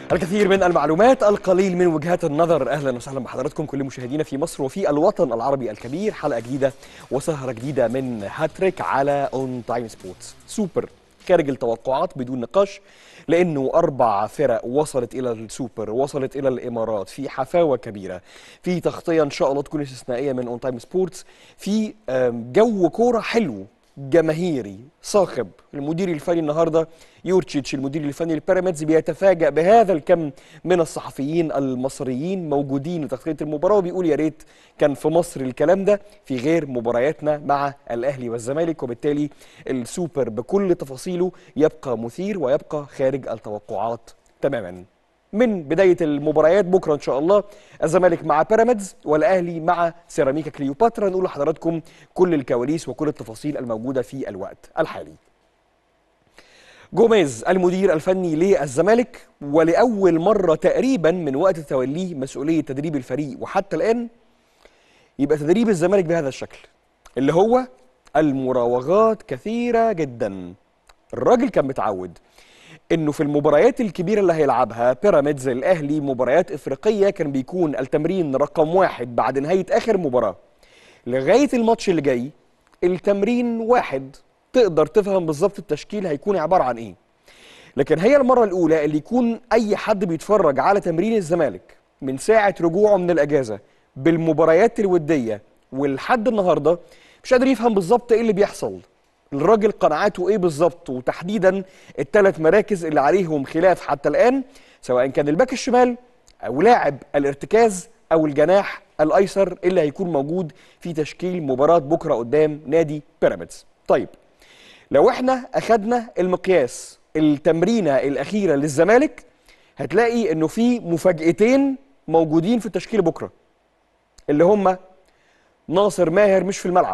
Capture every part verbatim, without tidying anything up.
الكثير من المعلومات، القليل من وجهات النظر. اهلا وسهلا بحضراتكم كل مشاهدينا في مصر وفي الوطن العربي الكبير. حلقه جديده وسهره جديده من هاتريك على اون تايم سبورتس. سوبر خارج التوقعات بدون نقاش، لانه اربع فرق وصلت الى السوبر، وصلت الى الامارات في حفاوه كبيره، في تغطيه ان شاء الله تكون استثنائيه من اون تايم سبورتس، في جو كوره حلو جماهيري صاخب. المدير الفني النهارده يورتشيتش المدير الفني للبيراميدز بيتفاجأ بهذا الكم من الصحفيين المصريين موجودين لتغطية المباراة، وبيقول يا ريت كان في مصر الكلام ده في غير مبارياتنا مع الأهلي والزمالك، وبالتالي السوبر بكل تفاصيله يبقى مثير ويبقى خارج التوقعات تماما. من بداية المباريات بكرة إن شاء الله الزمالك مع بيراميدز والأهلي مع سيراميكا كليوباترا، نقول لحضراتكم كل الكواليس وكل التفاصيل الموجودة في الوقت الحالي. جوميز المدير الفني للزمالك، ولأول مرة تقريبا من وقت توليه مسؤولية تدريب الفريق وحتى الآن يبقى تدريب الزمالك بهذا الشكل، اللي هو المراوغات كثيرة جدا. الراجل كان متعود انه في المباريات الكبيره اللي هيلعبها بيراميدز الاهلي، مباريات افريقيه، كان بيكون التمرين رقم واحد بعد نهايه اخر مباراه لغايه الماتش اللي جاي. التمرين واحد، تقدر تفهم بالظبط التشكيل هيكون عباره عن ايه. لكن هي المره الاولى اللي يكون اي حد بيتفرج على تمرين الزمالك من ساعه رجوعه من الاجازه بالمباريات الوديه ولحد النهارده مش قادر يفهم بالظبط ايه اللي بيحصل. الراجل قناعاته ايه بالظبط، وتحديدا الثلاث مراكز اللي عليهم خلاف حتى الان، سواء كان الباك الشمال او لاعب الارتكاز او الجناح الايسر اللي هيكون موجود في تشكيل مباراه بكره قدام نادي بيراميدز. طيب لو احنا اخدنا المقياس التمرينه الاخيره للزمالك هتلاقي انه في مفاجاتين موجودين في التشكيل بكره، اللي هم ناصر ماهر مش في الملعب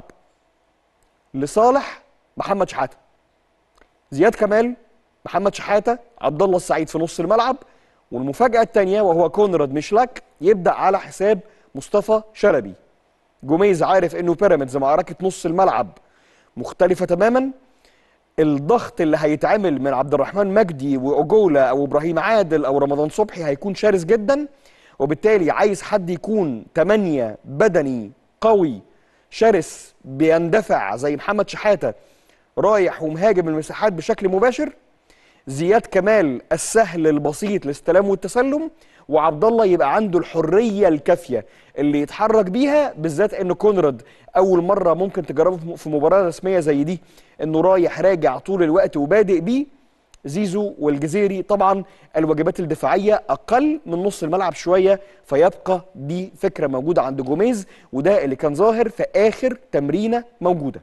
لصالح محمد شحاته، زياد كمال، محمد شحاته، عبد الله السعيد في نص الملعب، والمفاجاه الثانيه وهو كونراد ميشلاك يبدا على حساب مصطفى شلبي. جوميز عارف انه بيراميدز معركه نص الملعب مختلفه تماما، الضغط اللي هيتعمل من عبد الرحمن مجدي واوجولا او ابراهيم عادل او رمضان صبحي هيكون شرس جدا، وبالتالي عايز حد يكون تمانية بدني قوي شرس بيندفع زي محمد شحاته رايح ومهاجم المساحات بشكل مباشر، زياد كمال السهل البسيط الاستلام والتسلم، وعبد الله يبقى عنده الحريه الكافيه اللي يتحرك بيها، بالذات ان كونراد اول مره ممكن تجربه في مباراه رسميه زي دي، انه رايح راجع طول الوقت وبادئ بيه. زيزو والجزيري طبعا الواجبات الدفاعيه اقل من نص الملعب شويه، فيبقى دي فكره موجوده عند جوميز، وده اللي كان ظاهر في اخر تمرينه موجوده.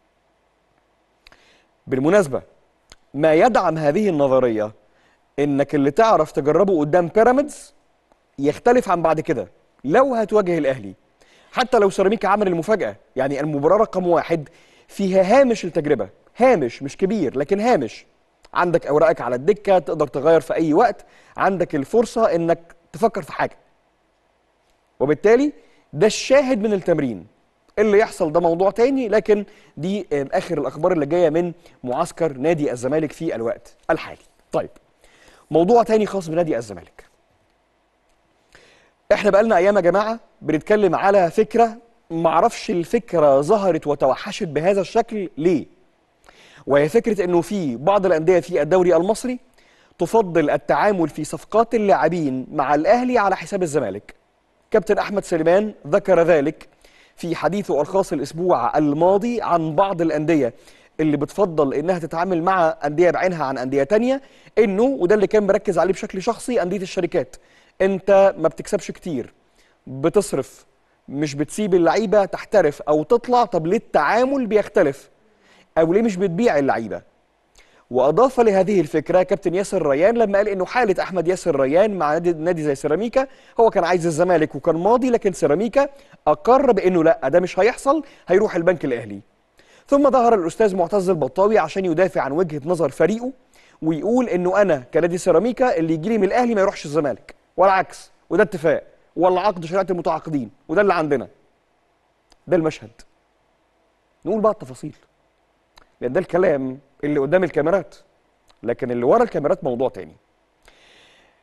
بالمناسبه ما يدعم هذه النظريه انك اللي تعرف تجربه قدام بيراميدز يختلف عن بعد كده لو هتواجه الاهلي، حتى لو سيراميكا عمل المفاجاه. يعني المباراه رقم واحد فيها هامش التجربه، هامش مش كبير لكن هامش. عندك اوراقك على الدكه، تقدر تغير في اي وقت، عندك الفرصه انك تفكر في حاجه، وبالتالي ده الشاهد من التمرين. اللي يحصل ده موضوع تاني، لكن دي اخر الاخبار اللي جايه من معسكر نادي الزمالك في الوقت الحالي. طيب موضوع تاني خاص بنادي الزمالك. احنا بقالنا ايام يا جماعه بنتكلم على فكره، معرفش الفكره ظهرت وتوحشت بهذا الشكل ليه، وهي فكره انه في بعض الانديه في الدوري المصري تفضل التعامل في صفقات اللاعبين مع الاهلي على حساب الزمالك. كابتن احمد سليمان ذكر ذلك في حديثه الخاص الاسبوع الماضي عن بعض الانديه اللي بتفضل انها تتعامل مع انديه بعينها عن انديه تانية، انه وده اللي كان مركز عليه بشكل شخصي انديه الشركات. انت ما بتكسبش كتير، بتصرف، مش بتسيب اللعيبه تحترف او تطلع، طب ليه التعامل بيختلف؟ او ليه مش بتبيع اللعيبه؟ واضاف لهذه الفكره كابتن ياسر ريان لما قال انه حاله احمد ياسر ريان مع نادي, نادي زي سيراميكا، هو كان عايز الزمالك وكان ماضي، لكن سيراميكا اقر بانه لا ده مش هيحصل، هيروح البنك الاهلي. ثم ظهر الاستاذ معتز البطاوي عشان يدافع عن وجهه نظر فريقه ويقول انه انا كنادي سيراميكا اللي يجي لي من الاهلي ما يروحش الزمالك، ولا عكس، وده اتفاق ولا عقد شريعه المتعاقدين، وده اللي عندنا. ده المشهد. نقول بقى التفاصيل، لان ده الكلام اللي قدام الكاميرات، لكن اللي ورا الكاميرات موضوع تاني.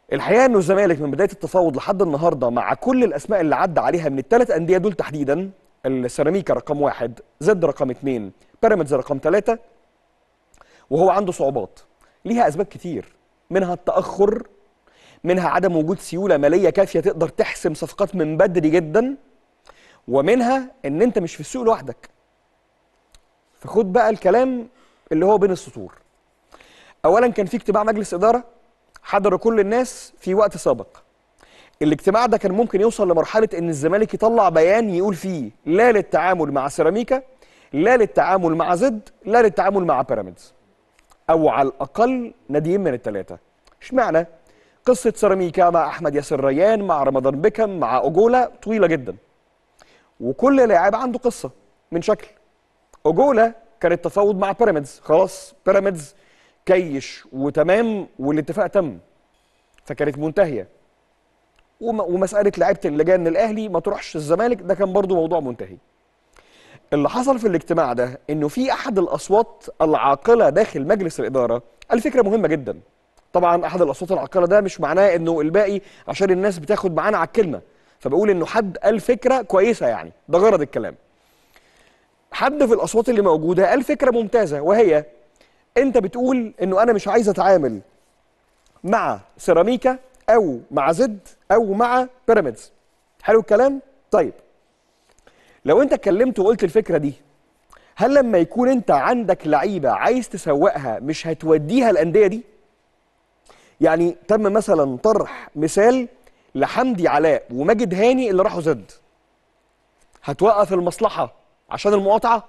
الحقيقه انه الزمالك من بدايه التفاوض لحد النهارده مع كل الاسماء اللي عدى عليها من الثلاث انديه دول تحديدا، السيراميكا رقم واحد، زد رقم اثنين، بيراميدز رقم ثلاثه، وهو عنده صعوبات ليها اسباب كتير، منها التاخر، منها عدم وجود سيوله ماليه كافيه تقدر تحسم صفقات من بدري جدا، ومنها ان انت مش في السوق لوحدك. فخد بقى الكلام اللي هو بين السطور. اولا كان في اجتماع مجلس اداره حضر كل الناس في وقت سابق. الاجتماع ده كان ممكن يوصل لمرحله ان الزمالك يطلع بيان يقول فيه لا للتعامل مع سيراميكا، لا للتعامل مع زد، لا للتعامل مع بيراميدز، او على الاقل ناديين من الثلاثه. اشمعنى؟ قصه سيراميكا مع احمد ياسر ريان، مع رمضان بيكم، مع اوجولا طويله جدا، وكل لاعب عنده قصه من شكل. اوجولا كان التفاوض مع بيراميدز، خلاص بيراميدز كيش وتمام والاتفاق تم، فكانت منتهيه. ومساله لعيبه اللجان الاهلي ما تروحش الزمالك ده كان برضو موضوع منتهي. اللي حصل في الاجتماع ده انه في احد الاصوات العاقله داخل مجلس الاداره قال فكره مهمه جدا. طبعا احد الاصوات العاقله ده مش معناه انه الباقي عشان الناس بتاخد معانا على الكلمه، فبقول انه حد قال فكره كويسه، يعني ده غرض الكلام. حد في الاصوات اللي موجوده قال فكره ممتازه، وهي انت بتقول انه انا مش عايز اتعامل مع سيراميكا او مع زد او مع بيراميدز. حلو الكلام؟ طيب لو انت اتكلمت وقلت الفكره دي، هل لما يكون انت عندك لعيبه عايز تسوقها مش هتوديها الانديه دي؟ يعني تم مثلا طرح مثال لحمدي علاء وماجد هاني اللي راحوا زد، هتوقف المصلحه عشان المقاطعه؟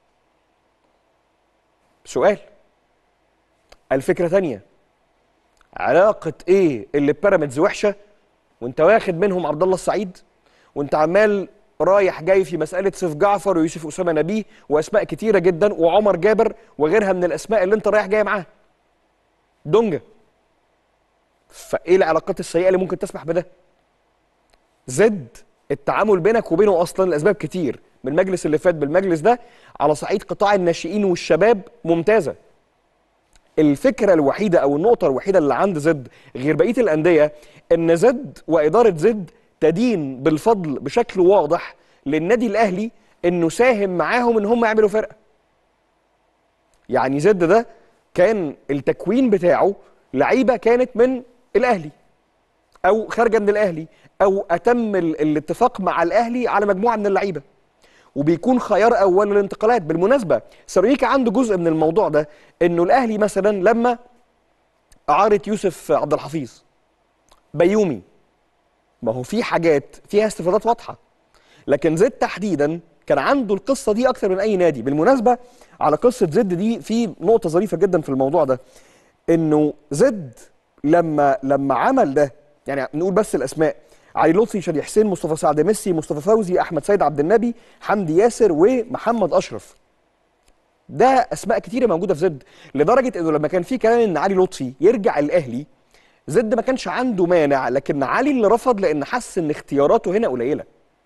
سؤال. الفكره ثانيه، علاقه ايه اللي بيراميدز وحشه وانت واخد منهم عبد الله السعيد، وانت عمال رايح جاي في مساله سيف جعفر ويوسف اسامه نبيه واسماء كتيره جدا وعمر جابر وغيرها من الاسماء اللي انت رايح جاي معاها دونجا. فايه العلاقات السيئه اللي ممكن تسمح بده؟ زد التعامل بينك وبينه اصلا لاسباب كتير، من المجلس اللي فات بالمجلس ده على صعيد قطاع الناشئين والشباب ممتازه. الفكره الوحيده او النقطه الوحيده اللي عند زد غير بقيه الانديه ان زد واداره زد تدين بالفضل بشكل واضح للنادي الاهلي انه ساهم معاهم ان هم يعملوا فرقه. يعني زد ده كان التكوين بتاعه لعيبه كانت من الاهلي او خارجه من الاهلي، او اتم الاتفاق مع الاهلي على مجموعه من اللعيبه، وبيكون خيار اول للانتقالات. بالمناسبه سيراميكا عنده جزء من الموضوع ده، انه الاهلي مثلا لما اعاره يوسف عبد الحفيظ بيومي، ما هو في حاجات فيها استفادات واضحه، لكن زد تحديدا كان عنده القصه دي اكثر من اي نادي. بالمناسبه على قصه زد دي في نقطه ظريفه جدا في الموضوع ده، انه زد لما لما عمل ده، يعني نقول بس الاسماء: علي لطفي، شادي حسين، مصطفى سعد ميسي، مصطفى فوزي، احمد سيد عبد النبي، حمدي ياسر، ومحمد اشرف. ده اسماء كتيره موجوده في زد، لدرجه انه لما كان في كلام ان علي لطفي يرجع الاهلي زد ما كانش عنده مانع، لكن علي اللي رفض لان حس ان اختياراته هنا قليله.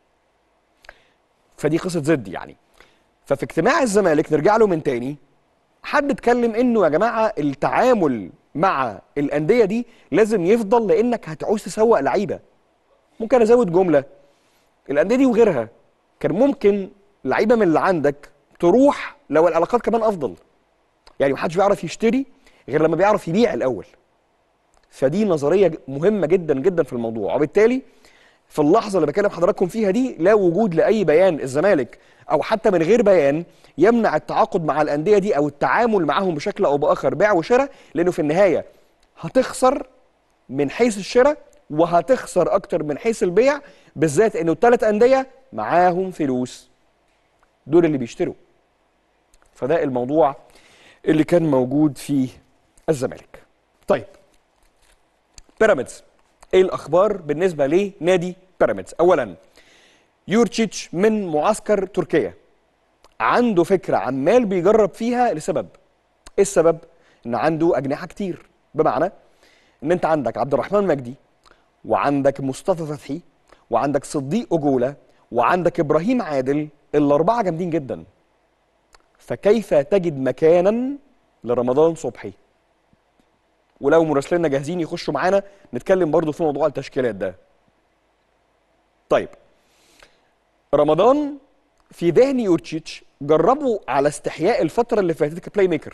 فدي قصه زد يعني. ففي اجتماع الزمالك نرجع له من تاني، حد اتكلم انه يا جماعه التعامل مع الانديه دي لازم يفضل لانك هتعوز تسوق لعيبه. ممكن ازود جمله: الانديه دي وغيرها كان ممكن لعيبه من اللي عندك تروح لو العلاقات كمان افضل. يعني محدش بيعرف يشتري غير لما بيعرف يبيع الاول. فدي نظريه مهمه جدا جدا في الموضوع، وبالتالي في اللحظه اللي بكلم حضراتكم فيها دي لا وجود لاي بيان الزمالك او حتى من غير بيان يمنع التعاقد مع الانديه دي او التعامل معهم بشكل او باخر بيع وشراء، لانه في النهايه هتخسر من حيث الشراء وهتخسر اكتر من حيث البيع، بالذات انه الثلاث انديه معاهم فلوس، دول اللي بيشتروا. فده الموضوع اللي كان موجود في الزمالك. طيب بيراميدز، ايه الاخبار بالنسبه لنادي بيراميدز؟ اولا يورتشيتش من معسكر تركيا عنده فكره عمال بيجرب فيها لسبب. ايه السبب؟ ان عنده اجنحه كتير، بمعنى ان انت عندك عبد الرحمن مجدي وعندك مصطفى فتحي وعندك صديق اوجولا وعندك ابراهيم عادل، الاربعه جامدين جدا. فكيف تجد مكانا لرمضان صبحي ولو مراسليننا جاهزين يخشوا معانا نتكلم برضو في موضوع التشكيلات ده. طيب رمضان في ذهن يورتشيتش جربوا على استحياء الفترة اللي فاتت كبلاي ميكر،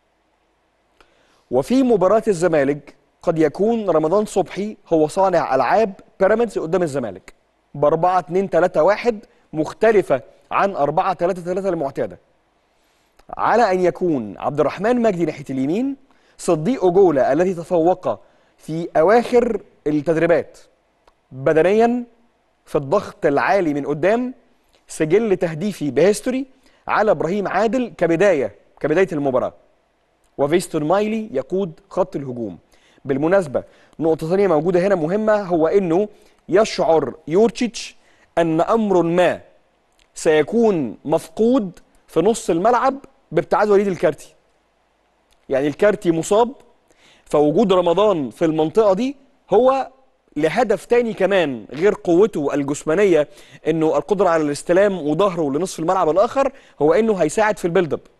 وفي مباراة الزمالك قد يكون رمضان صبحي هو صانع ألعاب بيراميدز قدام الزمالك ب أربعة اتنين تلاتة واحد مختلفة عن أربعة تلاتة تلاتة المعتادة، على أن يكون عبد الرحمن مجدي ناحية اليمين، صديق أجولة الذي تفوق في أواخر التدريبات بدنيا في الضغط العالي من قدام، سجل تهديفي بهيستوري على إبراهيم عادل كبداية كبداية المباراة، وفيستون مايلي يقود خط الهجوم. بالمناسبة نقطة ثانية موجودة هنا مهمة، هو أنه يشعر يورتشيتش أن أمر ما سيكون مفقود في نص الملعب بابتعاد وليد الكارتي. يعني الكارتي مصاب، فوجود رمضان في المنطقة دي هو لهدف تاني كمان غير قوته الجسمانية، انه القدرة على الاستلام وظهره لنصف الملعب الآخر، هو انه هيساعد في البيلد اب.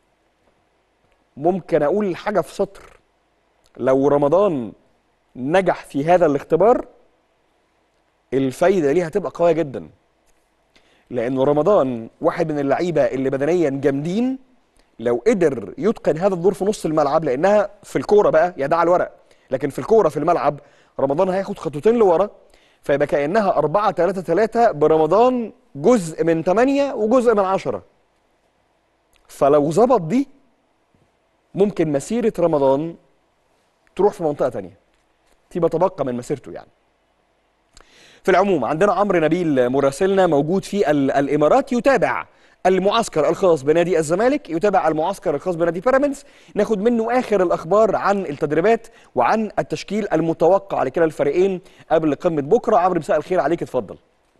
ممكن اقول حاجة في سطر، لو رمضان نجح في هذا الاختبار الفايدة ليه هتبقى قوية جدا، لأنه رمضان واحد من اللعيبة اللي بدنيا جامدين، لو قدر يتقن هذا الدور في نص الملعب، لأنها في الكورة بقى يا ده على الورق، لكن في الكورة في الملعب رمضان هياخد خطوتين لورا، فيبقى كأنها أربعة تلاتة تلاتة برمضان جزء من ثمانية وجزء من عشرة. فلو ظبط دي ممكن مسيرة رمضان تروح في منطقة تانية فيما تبقى من مسيرته. يعني في العموم عندنا عمرو نبيل مراسلنا موجود في الإمارات، يتابع المعسكر الخاص بنادي الزمالك، يتابع المعسكر الخاص بنادي بيراميدز، ناخد منه آخر الأخبار عن التدريبات وعن التشكيل المتوقع لكلا الفريقين قبل قمة بكرة. عمرو مساء الخير عليك، اتفضل.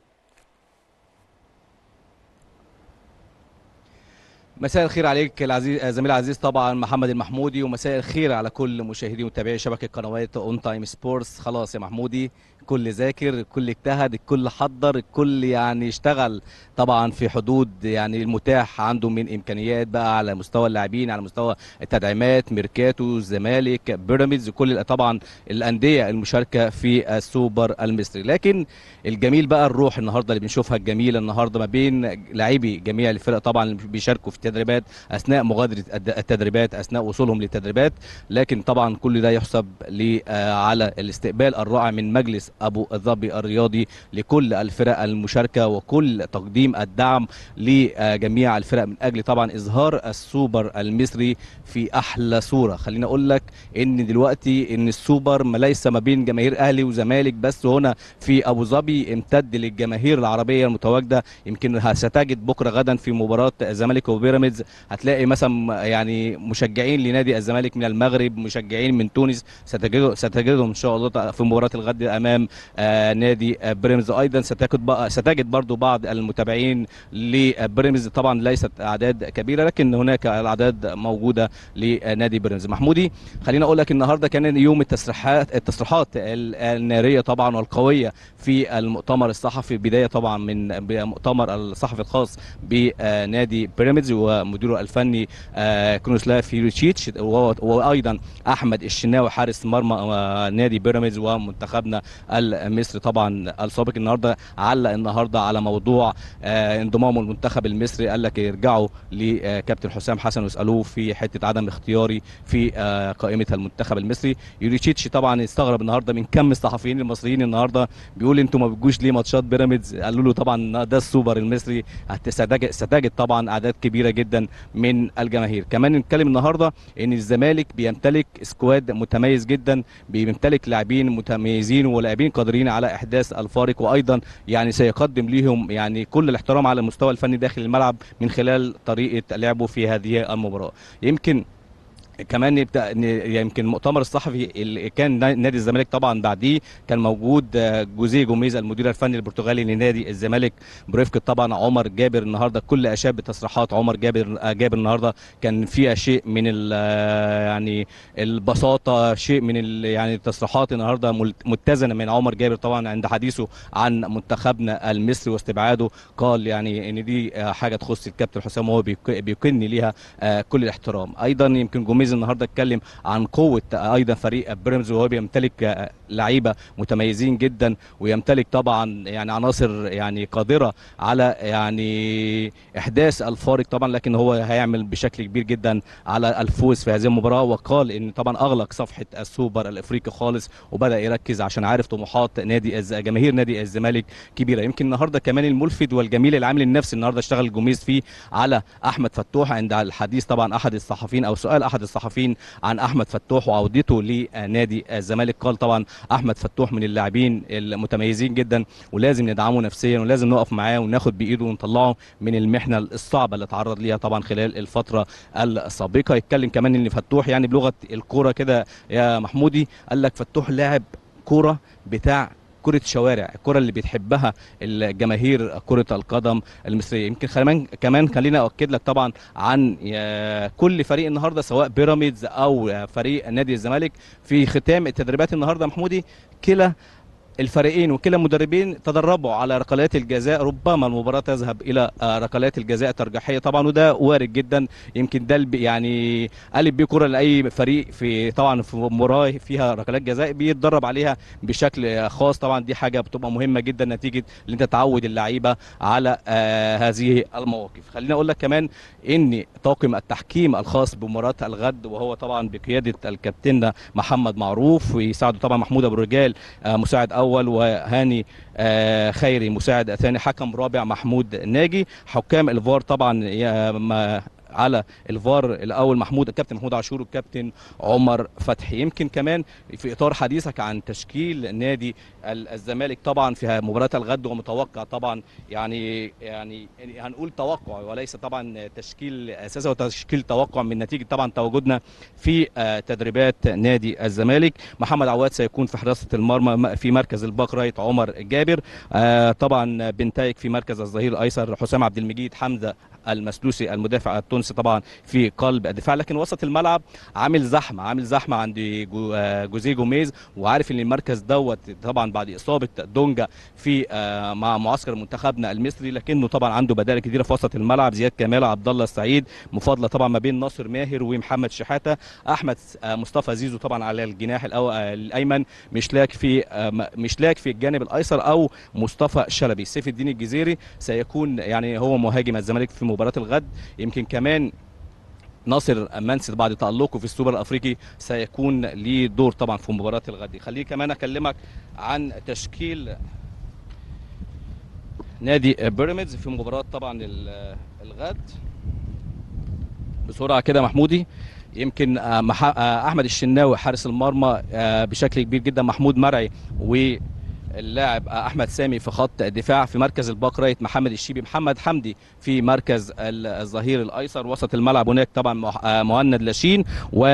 مساء الخير عليك العزيز زميلي العزيز طبعا محمد المحمودي، ومساء الخير على كل مشاهدي ومتابعي شبكه قنوات اون تايم سبورتس. خلاص يا محمودي، الكل ذاكر، الكل اجتهد، الكل حضر، الكل يعني اشتغل طبعا في حدود يعني المتاح عنده من امكانيات بقى على مستوى اللاعبين، على مستوى التدعيمات، ميركاتو، الزمالك، بيراميدز، كل طبعا الانديه المشاركه في السوبر المصري. لكن الجميل بقى الروح النهارده اللي بنشوفها الجميله النهارده ما بين لاعبي جميع الفرق طبعا اللي بيشاركوا في التدريبات اثناء مغادره التدريبات، اثناء وصولهم للتدريبات. لكن طبعا كل ده يحسب على الاستقبال الرائع من مجلس ابو ظبي الرياضي لكل الفرق المشاركه، وكل تقديم الدعم لجميع الفرق من اجل طبعا اظهار السوبر المصري في احلى صوره. خليني اقول لك ان دلوقتي ان السوبر ما ليس ما بين جماهير اهلي وزمالك بس هنا في ابو ظبي، امتد للجماهير العربيه المتواجده. يمكن ستجد بكره غدا في مباراه الزمالك وبيراميدز هتلاقي مثلا يعني مشجعين لنادي الزمالك من المغرب، مشجعين من تونس، ستجدهم ان شاء الله في مباراه الغد امام آه نادي آه بيراميدز. ايضا ستجد ستجد برضو بعض المتابعين لبيراميدز، طبعا ليست اعداد كبيره لكن هناك الاعداد موجوده لنادي بيراميدز. محمودي، خليني اقول لك النهارده كان يوم التصريحات التصريحات الناريه طبعا والقويه في المؤتمر الصحفي، بدايه طبعا من مؤتمر الصحفي الخاص بنادي بيراميدز ومديره الفني آه كروسلاف يورتشيتش، وايضا احمد الشناوي حارس مرمى نادي بيراميدز ومنتخبنا المصري طبعا السابق. النهارده علق النهارده على موضوع آه انضمامه المنتخب المصري، قال لك يرجعوا لكابتن حسام حسن ويسالوه في حته عدم اختياري في آه قائمه المنتخب المصري. يورتشيتش طبعا استغرب النهارده من كم الصحفيين المصريين النهارده بيقول انتوا ما بتجوش ليه ماتشات بيراميدز؟ قالوا له طبعا ده السوبر المصري، ستجد طبعا اعداد كبيره جدا من الجماهير. كمان نتكلم النهارده ان الزمالك بيمتلك سكواد متميز جدا، بيمتلك لاعبين متميزين ولاعبين قادرين على احداث الفارق، وايضا يعني سيقدم لهم يعني كل الاحترام على المستوى الفني داخل الملعب من خلال طريقه لعبه في هذه المباراه. يمكن كمان يبدا يمكن المؤتمر الصحفي اللي كان نادي الزمالك طبعا بعديه كان موجود جوزيه جوميز المدير الفني البرتغالي لنادي الزمالك برفقه طبعا عمر جابر. النهارده كل اشاد بتصريحات عمر جابر جابر النهارده كان فيها شيء من يعني البساطه، شيء من يعني التصريحات النهارده متزنه من عمر جابر طبعا عند حديثه عن منتخبنا المصري واستبعاده. قال يعني ان دي حاجه تخص الكابتن حسام وهو بيكن ليها كل الاحترام. ايضا يمكن جوميز عزيز النهارده اتكلم عن قوه ايضا فريق بيراميدز، وهو بيمتلك لعيبه متميزين جدا، ويمتلك طبعا يعني عناصر يعني قادره على يعني احداث الفارق طبعا، لكن هو هيعمل بشكل كبير جدا على الفوز في هذه المباراه. وقال ان طبعا اغلق صفحه السوبر الافريقي خالص، وبدا يركز عشان عارف طموحات نادي الز... جماهير نادي الزمالك كبيره. يمكن النهارده كمان الملفت والجميل العامل النفسي النهارده اشتغل الجوميز فيه على احمد فتوح عند الحديث طبعا احد الصحفيين او سؤال احد الصحفيين عن احمد فتوح وعودته لنادي الزمالك. قال طبعا احمد فتوح من اللاعبين المتميزين جدا، ولازم ندعمه نفسيا، ولازم نقف معاه وناخد بايده ونطلعه من المحنه الصعبه اللي اتعرض ليها طبعا خلال الفتره السابقه. يتكلم كمان ان فتوح يعني بلغه الكوره كده يا محمودي، قال لك فتوح لاعب كوره بتاع كرة شوارع، الكرة اللي بتحبها الجماهير كرة القدم المصرية. يمكن كمان كمان خلينا أؤكد لك طبعا عن كل فريق النهارده سواء بيراميدز أو فريق نادي الزمالك في ختام التدريبات النهارده محمودي، كلا الفريقين وكلا المدربين تدربوا على ركلات الجزاء. ربما المباراه تذهب الى ركلات الجزاء الترجيحيه طبعا، وده وارد جدا. يمكن ده يعني قلب بيه كره لاي فريق في طبعا في مباراه فيها ركلات جزاء بيتدرب عليها بشكل خاص. طبعا دي حاجه بتبقى مهمه جدا نتيجه ان انت تعود اللعيبه على آه هذه المواقف. خليني اقول لك كمان ان طاقم التحكيم الخاص بمباراه الغد، وهو طبعا بقياده الكابتن محمد معروف، ويساعده طبعا محمود ابو الرجال آه مساعد اول، وهاني آه خيري مساعد ثاني، حكم رابع محمود ناجي. حكام الفار طبعا على الفار الاول محمود الكابتن محمود عاشور والكابتن عمر فتحي. يمكن كمان في اطار حديثك عن تشكيل نادي الزمالك طبعا في مباراه الغد، ومتوقع طبعا يعني يعني هنقول توقع وليس طبعا تشكيل اساسي، وتشكيل توقع من نتيجه طبعا تواجدنا في تدريبات نادي الزمالك. محمد عواد سيكون في حراسه المرمى، في مركز الباك رايت عمر جابر، طبعا بنتايك في مركز الظهير الايسر، حسام عبد المجيد، حمزه المسلوسي المدافع التونسي طبعا في قلب الدفاع. لكن وسط الملعب عامل زحمه عامل زحمه عند جوزيه جوميز، وعارف ان المركز دوت طبعا بعد اصابه دونجا في مع معسكر منتخبنا المصري، لكنه طبعا عنده بدائل كثيره في وسط الملعب، زياد كمال، عبد الله السعيد، مفاضله طبعا ما بين ناصر ماهر ومحمد شحاته، احمد مصطفى زيزو طبعا على الجناح الايمن، مشلاك في مشلاك في الجانب الايسر، او مصطفى شلبي. سيف الدين الجزيري سيكون يعني هو مهاجم الزمالك في مباراه الغد. يمكن كمان ناصر منسي بعد تألقه في السوبر الافريقي سيكون ليه دور طبعا في مباراه الغد. خليني كمان اكلمك عن تشكيل نادي بيراميدز في مباراه طبعا الغد بسرعه كده محمودي. يمكن احمد الشناوي حارس المرمى بشكل كبير جدا، محمود مرعي و اللاعب احمد سامي في خط الدفاع، في مركز الباك رايت محمد الشيبي، محمد حمدي في مركز الظهير الايسر، وسط الملعب هناك طبعا مهند لاشين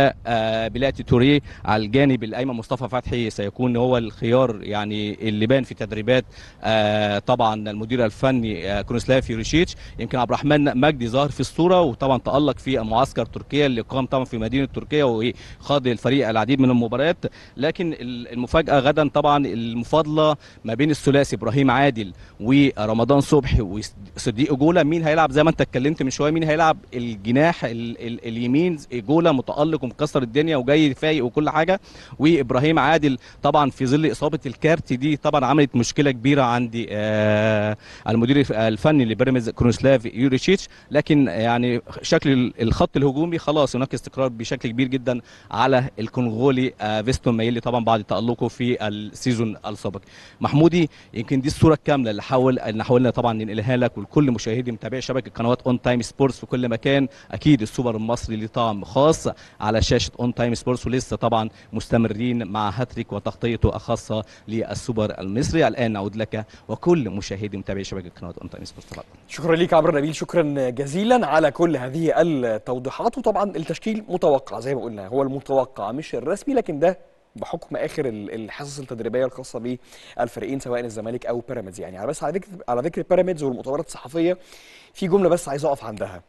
وبلاتي توريه، على الجانب الايمن مصطفى فتحي سيكون هو الخيار يعني اللي بان في تدريبات طبعا المدير الفني كروسلاف يوريشيتش. يمكن عبد الرحمن مجدي ظهر في الصوره، وطبعا تالق في معسكر تركيا اللي قام طبعا في مدينه تركيا، وخاض الفريق العديد من المباريات. لكن المفاجاه غدا طبعا المفاضله ما بين الثلاثي ابراهيم عادل ورمضان صبحي وصديق جوله. مين هيلعب زي ما انت اتكلمت من شويه، مين هيلعب الجناح ال ال اليمين؟ جوله متالق ومكسر الدنيا وجاي فايق وكل حاجه، وابراهيم عادل طبعا في ظل اصابه الكارت دي طبعا عملت مشكله كبيره عند آه المدير الفني لبيراميدز كروسلاف يوريشيتش. لكن يعني شكل الخط الهجومي خلاص هناك استقرار بشكل كبير جدا على الكونغولي آه فيستون مايلي طبعا بعد تالقه في السيزون السابق. محمودي يمكن دي الصوره الكامله اللي حاول اللي حاولنا طبعا ننقلها لك ولكل مشاهدي متابعي شبكه قنوات اون تايم سبورتس في كل مكان. اكيد السوبر المصري ليه طعم خاص على شاشه اون تايم سبورتس، ولسه طبعا مستمرين مع هاتريك وتغطيته الخاصه للسوبر المصري. الان نعود لك وكل مشاهدي متابعي شبكه قنوات اون تايم سبورتس. طبعا شكرا ليك عمرو نبيل، شكرا جزيلا على كل هذه التوضيحات. وطبعا التشكيل متوقع زي ما قلنا، هو المتوقع مش الرسمي، لكن ده بحكم اخر الحصص التدريبيه الخاصه بالفريقين سواء الزمالك او بيراميدز. يعني على بس على ذكر على ذكر بيراميدز والمؤتمرات الصحفيه، في جمله بس عايز اقف عندها.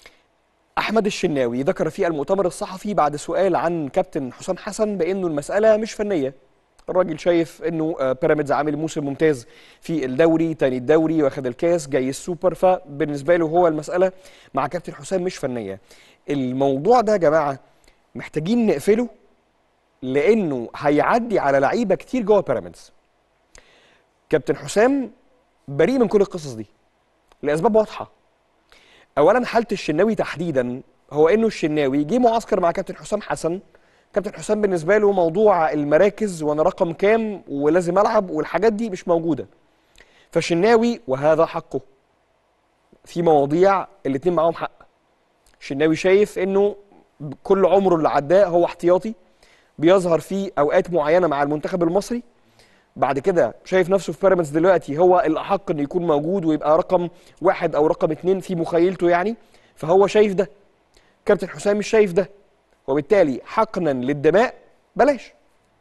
احمد الشناوي ذكر في المؤتمر الصحفي بعد سؤال عن كابتن حسام حسن بانه المساله مش فنيه. الراجل شايف انه بيراميدز عامل موسم ممتاز في الدوري، تاني الدوري، واخد الكاس، جاي السوبر، فبالنسبه له هو المساله مع كابتن حسام مش فنيه. الموضوع ده يا جماعه محتاجين نقفله لانه هيعدي على لعيبه كتير جوه بيراميدز. كابتن حسام بريء من كل القصص دي لاسباب واضحه. اولا حاله الشناوي تحديدا، هو انه الشناوي جه معسكر مع كابتن حسام حسن، كابتن حسام بالنسبه له موضوع المراكز وانا رقم كام ولازم العب والحاجات دي مش موجوده. فالشناوي وهذا حقه في مواضيع الاثنين معاهم حق. الشناوي شايف انه كل عمره اللي عداه هو احتياطي بيظهر في اوقات معينه مع المنتخب المصري، بعد كده شايف نفسه في بيراميدز دلوقتي هو الاحق انه يكون موجود ويبقى رقم واحد او رقم اثنين في مخيلته يعني، فهو شايف ده. كابتن حسام مش شايف ده، وبالتالي حقنا للدماء بلاش.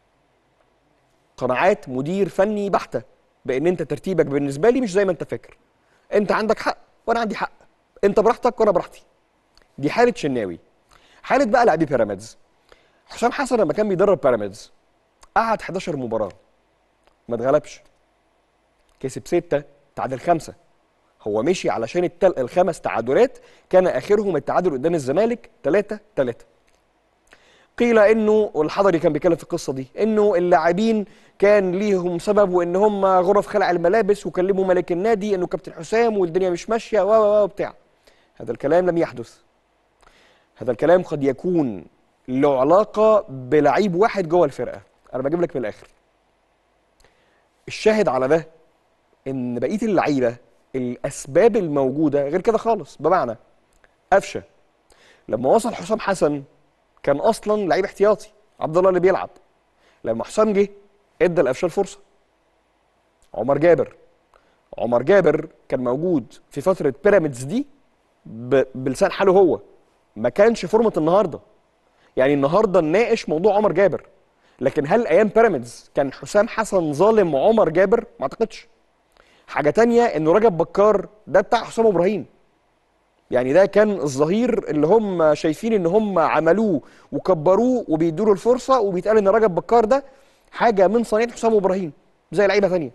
قناعات مدير فني بحته بان انت ترتيبك بالنسبه لي مش زي ما انت فاكر. انت عندك حق وانا عندي حق، انت براحتك وانا براحتي. دي حاله شناوي. حاله بقى لاعبي بيراميدز، حسام حسن لما كان بيدرب بيراميدز قعد حداشر مباراه ما اتغلبش، كسب ستة تعادل خمسة. هو مشي علشان التل... الخمس تعادلات كان اخرهم التعادل قدام الزمالك ثلاثة ثلاثة. قيل انه، والحضري كان بيتكلم في القصه دي، انه اللاعبين كان ليهم سبب وان هم غرف خلع الملابس وكلموا ملك النادي انه كابتن حسام والدنيا مش ماشيه و و وبتاع. هذا الكلام لم يحدث. هذا الكلام قد يكون له علاقه بلعيب واحد جوه الفرقه. انا بجيب لك من الاخر. الشاهد على ده ان بقيه اللعيبه الاسباب الموجوده غير كده خالص. بمعنى قفشه لما وصل حسام حسن كان اصلا لعيب احتياطي، عبد الله اللي بيلعب. لما حسام جه ادى لقفشه الفرصه. عمر جابر عمر جابر كان موجود في فتره بيراميدز دي ب... بلسان حاله هو، ما كانش فورمه النهارده. يعني النهارده نناقش موضوع عمر جابر، لكن هل ايام بيراميدز كان حسام حسن ظالم عمر جابر؟ ما اعتقدش. حاجه تانية انه رجب بكار ده بتاع حسام ابراهيم، يعني ده كان الظهير اللي هم شايفين ان هم عملوه وكبروه وبيدوا له الفرصه، وبيتقال ان رجب بكار ده حاجه من صنيعه حسام ابراهيم زي لعيبه ثانيه.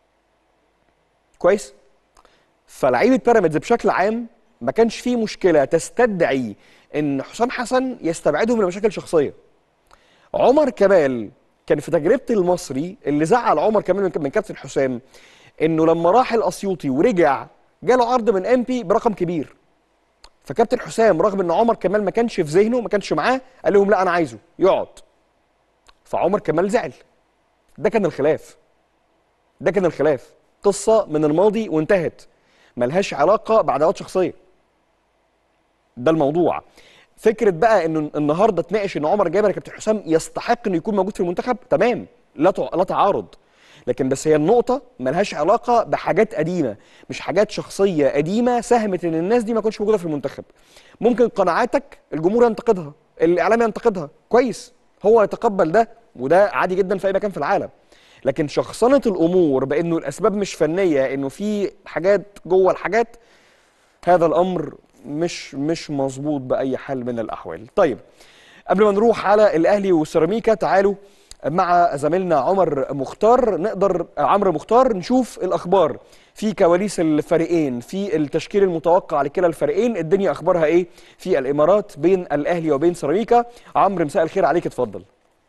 كويس؟ فلعيبه بيراميدز بشكل عام ما كانش فيه مشكله تستدعي ان حسام حسن يستبعدهم لمشاكل شخصيه. عمر كمال كان في تجربه المصري اللي زعل عمر كمال من كابتن حسام انه لما راح الاسيوطي ورجع جاله عرض من ام بي برقم كبير. فكابتن حسام رغم ان عمر كمال ما كانش في ذهنه، ما كانش معاه، قال لهم لا انا عايزه يقعد. فعمر كمال زعل. ده كان الخلاف. ده كان الخلاف. قصه من الماضي وانتهت. ملهاش علاقه بعداوات شخصيه. ده الموضوع. فكره بقى انه النهارده تناقش ان عمر جابر كابتن حسام يستحق انه يكون موجود في المنتخب، تمام، لا لا تعارض. لكن بس هي النقطة ملهاش علاقة بحاجات قديمة، مش حاجات شخصية قديمة ساهمت ان الناس دي ما كانتش موجودة في المنتخب. ممكن قناعاتك الجمهور ينتقدها، الاعلام ينتقدها، كويس، هو يتقبل ده وده عادي جدا في اي مكان في العالم. لكن شخصنة الامور بانه الاسباب مش فنية، انه في حاجات جوه الحاجات، هذا الامر مش مش مظبوط باي حال من الاحوال. طيب قبل ما نروح على الاهلي وسيراميكا، تعالوا مع زميلنا عمر مختار نقدر عمرو مختار نشوف الاخبار في كواليس الفريقين، في التشكيل المتوقع لكلا الفريقين، الدنيا اخبارها ايه في الامارات بين الاهلي وبين سيراميكا. عمرو مساء الخير عليك، اتفضل.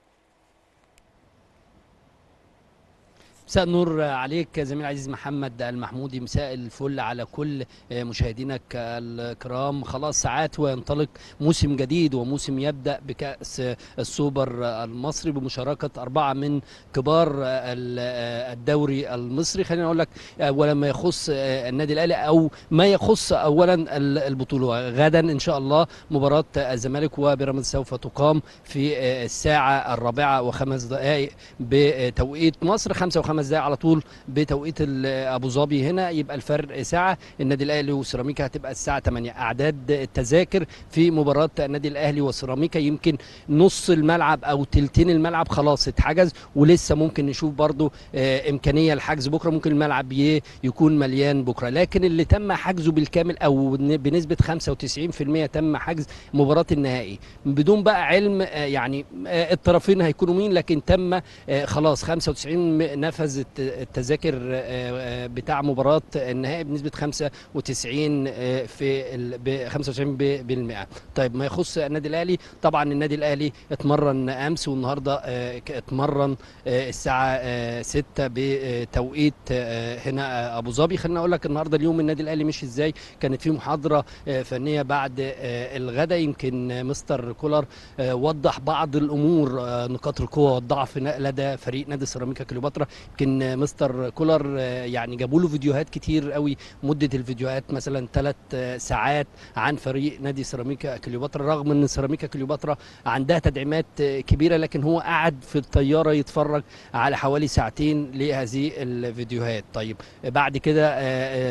مساء النور عليك زميل عزيز محمد المحمودي، مساء الفل على كل مشاهدينك الكرام. خلاص ساعات وينطلق موسم جديد، وموسم يبدأ بكأس السوبر المصري بمشاركة أربعة من كبار الدوري المصري. خلينا أقول لك أولا ما يخص النادي الأهلي أو ما يخص أولا البطولة. غدا إن شاء الله مباراة الزمالك وبيراميدز سوف تقام في الساعة الرابعة وخمس دقائق بتوقيت مصر، خمسة وخمس دقائق على طول بتوقيت ابو ظبي هنا، يبقى الفرق ساعه. النادي الاهلي وسيراميكا هتبقى الساعه ثمانية. اعداد التذاكر في مباراه النادي الاهلي وسيراميكا يمكن نص الملعب او تلتين الملعب خلاص اتحجز، ولسه ممكن نشوف برضو آه امكانيه الحجز بكره، ممكن الملعب يكون مليان بكره. لكن اللي تم حجزه بالكامل او بنسبه خمسة وتسعين بالمئة تم حجز مباراه النهائي بدون بقى علم آه يعني آه الطرفين هيكونوا مين، لكن تم آه خلاص خمسة وتسعين نفذ حجز التذاكر بتاع مباراه النهائي بنسبه خمسة وتسعين في ب خمسة وتسعين بالمئة. طيب ما يخص النادي الاهلي، طبعا النادي الاهلي اتمرن امس والنهارده اتمرن الساعه ستة بتوقيت هنا ابو ظبي. خليني اقول لك النهارده اليوم النادي الاهلي مشي ازاي. كانت في محاضره فنيه بعد الغداء، يمكن مستر كولر وضح بعض الامور، نقاط القوه والضعف لدى فريق نادي سيراميكا كليوباترا. يمكن مستر كولر يعني جابوا له فيديوهات كتير قوي، مده الفيديوهات مثلا ثلاث ساعات عن فريق نادي سيراميكا كليوباترا، رغم ان سيراميكا كليوباترا عندها تدعيمات كبيره، لكن هو قعد في الطياره يتفرج على حوالي ساعتين لهذه الفيديوهات. طيب بعد كده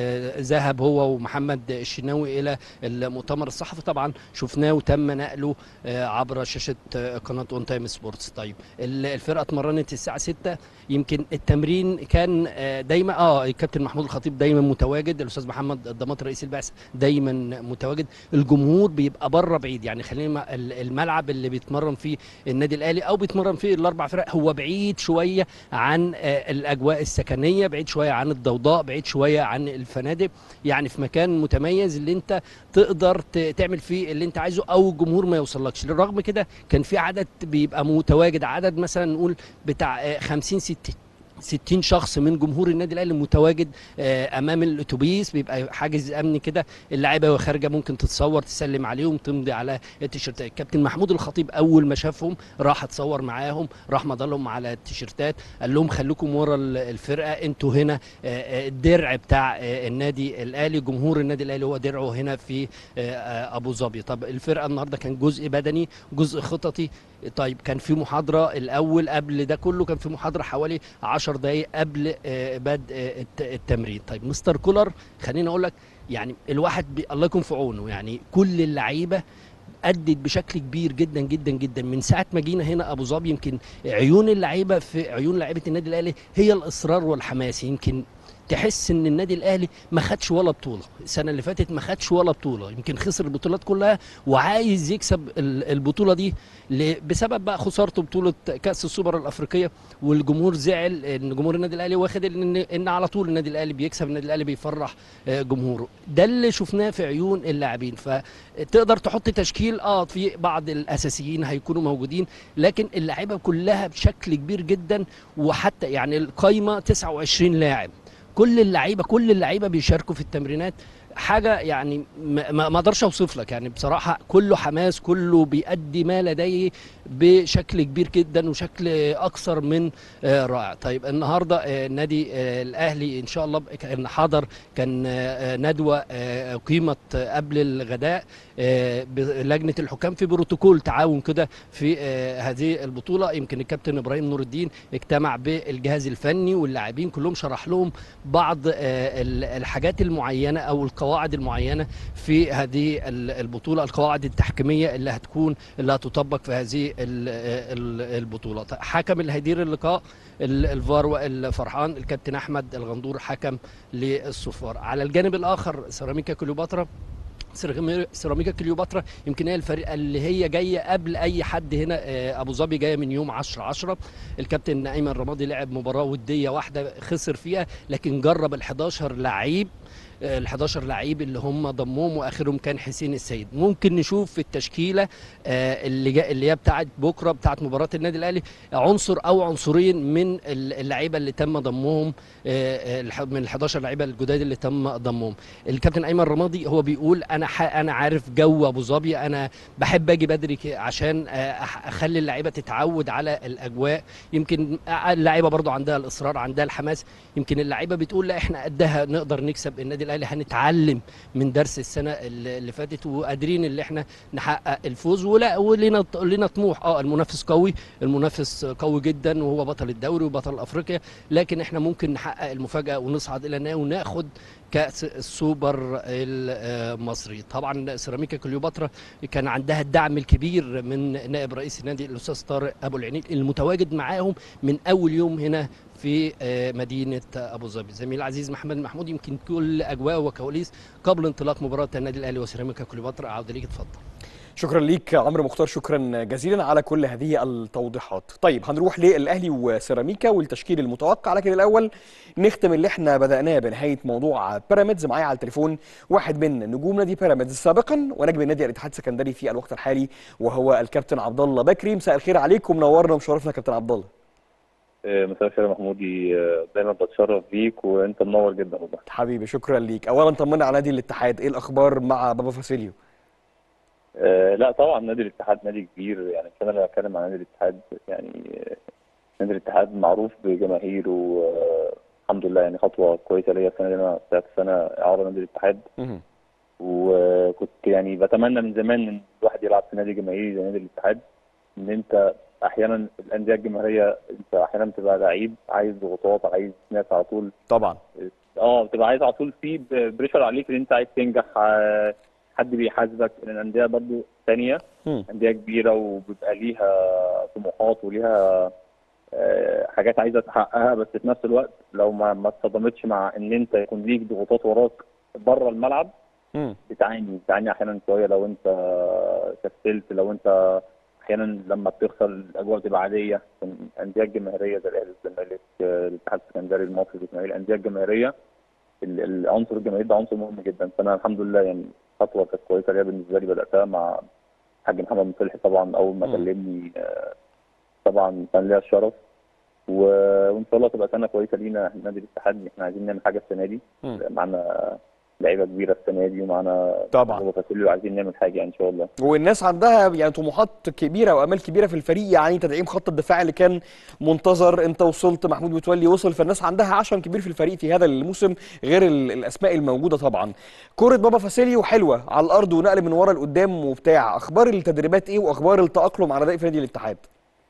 ذهب هو ومحمد الشناوي الى المؤتمر الصحفي، طبعا شفناه وتم نقله عبر شاشه قناه اون تايم سبورتس. طيب الفرقه اتمرنت الساعه ستة، يمكن التمرين كان دايما اه الكابتن محمود الخطيب دايما متواجد، الاستاذ محمد الضماطي رئيس البعثه دايما متواجد، الجمهور بيبقى بره بعيد، يعني خلينا الملعب اللي بيتمرن فيه النادي الاهلي او بيتمرن فيه الاربع فرق هو بعيد شويه عن الاجواء السكنيه، بعيد شويه عن الضوضاء، بعيد شويه عن الفنادق، يعني في مكان متميز اللي انت تقدر تعمل فيه اللي انت عايزه او الجمهور ما يوصلكش. للرغم كده كان في عدد بيبقى متواجد، عدد مثلا نقول بتاع خمسين ستين ستين شخص من جمهور النادي الاهلي متواجد امام الاتوبيس، بيبقى حاجز امني كده، اللاعيبه وهي خارجه ممكن تتصور تسلم عليهم تمضي على التيشيرتات. الكابتن محمود الخطيب اول ما شافهم راح اتصور معاهم، راح مضى لهم على التيشيرتات، قال لهم خليكم ورا الفرقه، انتوا هنا الدرع بتاع النادي الاهلي، جمهور النادي الاهلي هو درعه هنا في ابو ظبي. طب الفرقه النهارده كان جزء بدني جزء خططي. طيب كان في محاضره الاول قبل ده كله، كان في محاضره حوالي عشر دقايق قبل بدء التمرين. طيب مستر كولر خليني اقول لك يعني الواحد الله يكون في عونه، يعني كل اللعيبه أدت بشكل كبير جدا جدا جدا من ساعه ما جينا هنا ابو ظبي. يمكن عيون اللعيبه في عيون لعيبه النادي الاهلي هي الاصرار والحماس. يمكن تحس ان النادي الاهلي ما خدش ولا بطوله السنه اللي فاتت، ما خدش ولا بطوله، يمكن خسر البطولات كلها وعايز يكسب البطوله دي بسبب بقى خسارته بطوله كاس السوبر الافريقيه، والجمهور زعل ان جمهور النادي الاهلي واخد ان ان على طول النادي الاهلي بيكسب، النادي الاهلي بيفرح جمهوره. ده اللي شفناه في عيون اللاعبين. فتقدر تحط تشكيل اه في بعض الاساسيين هيكونوا موجودين، لكن اللعيبه كلها بشكل كبير جدا، وحتى يعني القايمه تسعة وعشرين لاعب، كل اللعيبه كل اللعيبه بيشاركوا في التمرينات، حاجه يعني ما اقدرش اوصف لك، يعني بصراحه كله حماس، كله بيأدي ما لديه بشكل كبير جدا وشكل اكثر من رائع. طيب النهارده النادي الاهلي ان شاء الله كان حضر، كان ندوه قيمت قبل الغداء بلجنه الحكام في بروتوكول تعاون كده في هذه البطوله. يمكن الكابتن ابراهيم نور الدين اجتمع بالجهاز الفني واللاعبين كلهم، شرح لهم بعض الحاجات المعينه او القواعد المعينه في هذه البطوله، القواعد التحكيميه اللي هتكون اللي هتطبق في هذه البطوله. حكم اللي هيدير اللقاء الفار وائل فرحان، الكابتن احمد الغندور حكم للصفار. على الجانب الاخر سيراميكا كليوباترا، سيراميكا كليوباترا يمكن هي الفريق اللي هي جايه قبل اي حد هنا ابو ظبي، جايه من يوم عشرة عشرة. الكابتن ايمن رمادي لعب مباراه وديه واحده خسر فيها، لكن جرب ال حداشر لعيب ال حداشر لعيب اللي هم ضموهم، واخرهم كان حسين السيد. ممكن نشوف في التشكيله اللي جا اللي هي بتاعت بكره بتاعت مباراه النادي الاهلي عنصر او عنصرين من اللعيبه اللي تم ضمهم، من ال حداشر لعيبه الجداد اللي تم ضمهم. الكابتن ايمن رمادي هو بيقول انا انا عارف جو ابو ظبي، انا بحب اجي بدري عشان اخلي اللعيبه تتعود على الاجواء. يمكن اللعيبه برضو عندها الاصرار، عندها الحماس. يمكن اللعيبه بتقول لا احنا قدها نقدر نكسب النادي الاهلي، هنتعلم من درس السنه اللي فاتت وقادرين اللي احنا نحقق الفوز، ولا ولنا لنا طموح. اه المنافس قوي، المنافس قوي جدا وهو بطل الدوري وبطل افريقيا، لكن احنا ممكن نحقق المفاجاه ونصعد الى النهائي وناخد كاس السوبر المصري. طبعا سيراميكا كليوباترا كان عندها الدعم الكبير من نائب رئيس النادي الاستاذ طارق ابو العنين المتواجد معاهم من اول يوم هنا في مدينه ابو ظبي. زميل العزيز محمد محمود، يمكن كل اجواء وكواليس قبل انطلاق مباراه النادي الاهلي وسيراميكا كليوباترا. اعود ليك، اتفضل. شكرا ليك عمرو مختار، شكرا جزيلا على كل هذه التوضيحات. طيب هنروح للاهلي وسيراميكا والتشكيل المتوقع، لكن الاول نختم اللي احنا بدأناه بنهايه موضوع بيراميدز. معايا على التليفون واحد من نجوم نادي بيراميدز سابقا ونجم النادي الاتحاد السكندري في الوقت الحالي، وهو الكابتن عبد الله بكري. مساء الخير عليك ومنورنا ومشرفنا كابتن عبد الله. مساء الخير يا محمودي، دايما بتشرف بيك وانت منور جدا والله. حبيبي شكرا ليك. اولا طمنا على نادي الاتحاد، ايه الاخبار مع بابا فاسيليو؟ آه لا طبعا نادي الاتحاد نادي كبير، يعني كان انا بتكلم عن نادي الاتحاد، يعني نادي الاتحاد معروف بجماهيره، والحمد لله يعني خطوه كويسه ليا السنه دي. انا بتاعت السنه اعاره نادي الاتحاد، وكنت يعني بتمنى من زمان ان الواحد يلعب في نادي جماهيري زي نادي الاتحاد. ان انت احيانا الانديه الجماهيريه انت احيانا بتبقى لعيب عايز ضغوطات، عايز ناس على طول، طبعا اه بتبقى عايز على طول في بريشر عليك ان انت عايز تنجح، حد بيحاسبك. الانديه برضو ثانيه انديه كبيره وبيبقى ليها طموحات وليها حاجات عايزه تحققها، بس في نفس الوقت لو ما ما اتصدمتش مع ان انت يكون ليك ضغوطات وراك بره الملعب بتعاني بتعاني احيانا شويه. لو انت كسلت، لو انت احيانا لما بتخسر الاجواء بتبقى عاديه. الانديه الجماهيريه زي الاهلي والزمالك، الاتحاد السكندري، المصري، الاسماعيلي، الانديه الجماهيريه العنصر الجماهيري ده عنصر مهم جدا. فانا الحمد لله يعني خطوه كانت كويسه ليا بالنسبه لي، بداتها مع الحاج محمد مصلحي طبعا اول ما كلمني، طبعا كان ليا الشرف، وان شاء الله تبقى سنه كويسه لينا نادي الاتحاد. احنا عايزين نعمل حاجه السنه دي، معانا لعيبه كبيره السنه دي ومعانا طبعا فاسيليو، عايزين نعمل حاجه ان شاء الله. والناس عندها يعني طموحات كبيره وامال كبيره في الفريق، يعني تدعيم خط الدفاع اللي كان منتظر، انت وصلت، محمود متولي وصل، فالناس عندها عشم كبير في الفريق في هذا الموسم غير الاسماء الموجوده. طبعا كره بابا فاسيليو حلوه على الارض ونقل من ورا لقدام وبتاع، اخبار التدريبات ايه واخبار التاقلم على اداء في نادي الاتحاد؟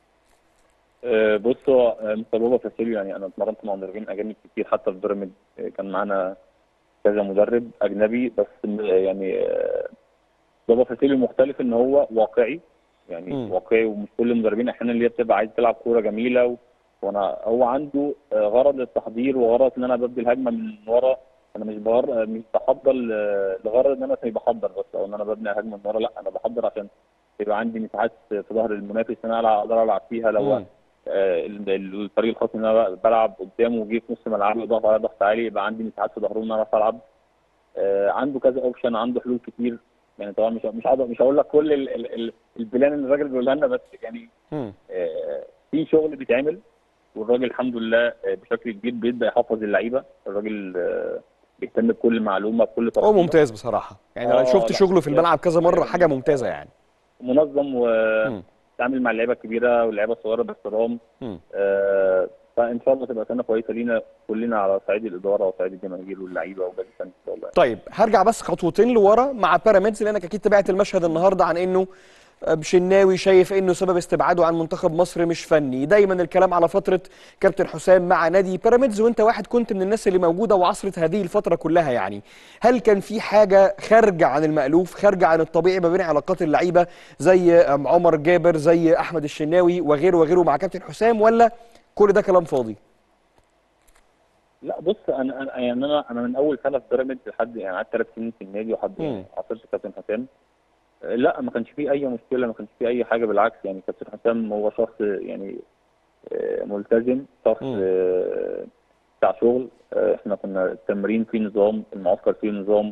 أه بص، هو مستر بابا فاسيليو يعني انا اتمرنت مع مدربين اجانب كتير، حتى في بيراميدز كان معانا كذا مدرب اجنبي، بس يعني بابا فاسيليو مختلف ان هو واقعي، يعني م. واقعي، ومش كل المدربين احيانا اللي هي بتبقى عايز تلعب كوره جميله و... وانا هو عنده غرض للتحضير وغرض ان انا ببدي الهجمه من ورا. انا مش بغر... مش بحضر لغرض ان انا بحضر بس، او ان انا ببني هجمه من ورا، لا انا بحضر عشان يبقى عندي مساحات في ظهر المنافس ان انا اقدر العب فيها. لو م. الفريق الخصم ان انا بلعب قدامه وجي في نص ملعبي وضغط على ضغط عالي، يبقى عندي مساحات في ظهره ان انا اعرف العب. آه عنده كذا اوبشن، عنده حلول كتير، يعني طبعا مش مش مش هقول لك كل ال ال ال البلان اللي الراجل بيقولها لنا، بس يعني آه في شغل بيتعمل، والراجل الحمد لله بشكل كبير بيبدا يحفظ اللعيبه. الراجل آه بيهتم بكل معلومه بكل تفصيله. هو ممتاز بصراحه، يعني انا آه شفت شغله في الملعب كذا مره، حاجه ممتازه يعني. منظم وتعامل مع اللعيبه الكبيره واللعيبه الصغيره باحترام. آه فان شاء الله تبقى سنه كويسه لينا كلنا على صعيد الاداره وصعيد الجماهير واللعيبه وجهاز الفني ان شاء الله. طيب هرجع بس خطوتين لورا مع بيراميدز، لانك اكيد تابعت المشهد النهارده عن انه شناوي شايف انه سبب استبعاده عن منتخب مصر مش فني. دايما الكلام على فتره كابتن حسام مع نادي بيراميدز، وانت واحد كنت من الناس اللي موجوده وعصرت هذه الفتره كلها، يعني هل كان في حاجه خارجه عن المألوف، خارجه عن الطبيعي ما بين علاقات اللعيبه زي زي جابر، زي احمد الشناوي وغيره وغيره مع كابتن حسام، ولا كل ده كلام فاضي؟ لا بص، انا انا يعني انا انا من اول سنه في بيراميدز لحد يعني قعدت ثلاث سنين في النادي وحد يعني عاصرت كابتن حسام. لا ما كانش فيه اي مشكله، ما كانش فيه اي حاجه، بالعكس يعني كابتن حسام هو شخص يعني ملتزم، شخص بتاع شغل. احنا كنا التمرين فيه نظام، المعسكر فيه نظام،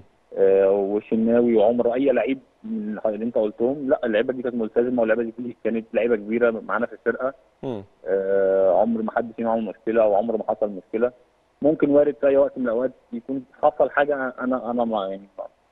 وشناوي وعمر اي لعيب من اللي انت قلتهم، لا اللعيبه دي كانت ملتزمه، واللعيبه دي كانت لعيبه كبيره معانا في الفرقه. آه عمر ما حد فينا عمل مشكله او عمر ما حصل مشكله. ممكن وارد في اي وقت من الاوقات يكون حصل حاجه انا انا ما يعني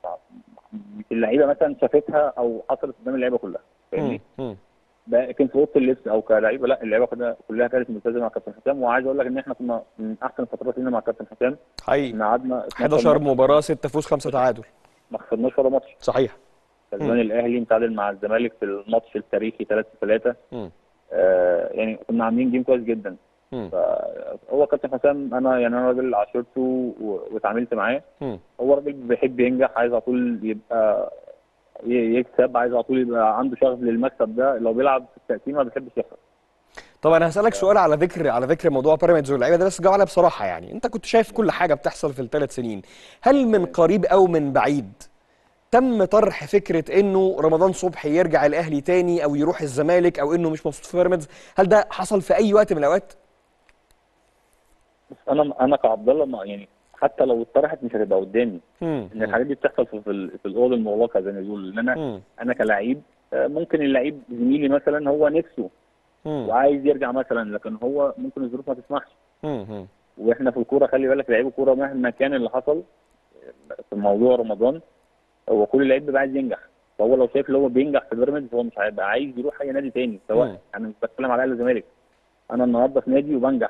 مش اللعيبه مثلا شافتها او حصلت قدام اللعيبه كلها، فاهمني؟ لكن في اوضه اللبس او كلعيبه لا، اللعيبه كلها كلها كانت ملتزمه مع كابتن حسام. وعايز اقول لك ان احنا كنا من احسن فترات لينا مع كابتن حسام. حقيقي احنا قعدنا حداشر مباراه، ستة فوز خمسة تعادل، ما خسرناش ولا ماتش. صحيح. كسبان الاهلي، متعادل مع الزمالك في الماتش التاريخي ثلاثة ثلاثة. آه يعني كنا عاملين جيم كويس جدا. فهو كابتن حسام انا يعني انا راجل عاشرته واتعاملت معاه. هو راجل بيحب ينجح، عايز على طول يبقى يكسب، عايز على طول يبقى عنده شغف للمكسب. ده لو بيلعب في التقسيمه ما بيحبش يخسر. طب انا هسالك سؤال على ذكر على ذكر موضوع بيراميدز واللعيبه ده، بس جاوب عليها بصراحه. يعني انت كنت شايف كل حاجه بتحصل في الثلاث سنين، هل من قريب او من بعيد تم طرح فكره انه رمضان صبحي يرجع الاهلي تاني او يروح الزمالك او انه مش مبسوط في بيراميدز، هل ده حصل في اي وقت من الاوقات؟ بس انا انا كعبد الله ما- يعني حتى لو اتطرحت مش هتبقى قدامي. مم. ان الحاجات دي بتحصل في في, ال- في الاوضه المغلقه زي ما بيقولوا. ان انا مم. انا كلاعب آه، ممكن اللعيب زميلي مثلا هو نفسه مم. وعايز يرجع مثلا، لكن هو ممكن الظروف ما تسمحش. مم. واحنا في الكوره خلي بالك لعيب الكوره مهما كان اللي حصل في موضوع رمضان، هو كل لعيب بيبقى عايز ينجح. فهو لو شايف ان هو بينجح في بيراميدز هو مش هيبقى عايز يروح اي نادي تاني، مم. سواء انا مش بتكلم على الاهلي والزمالك. انا النهارده في نادي وبنجح،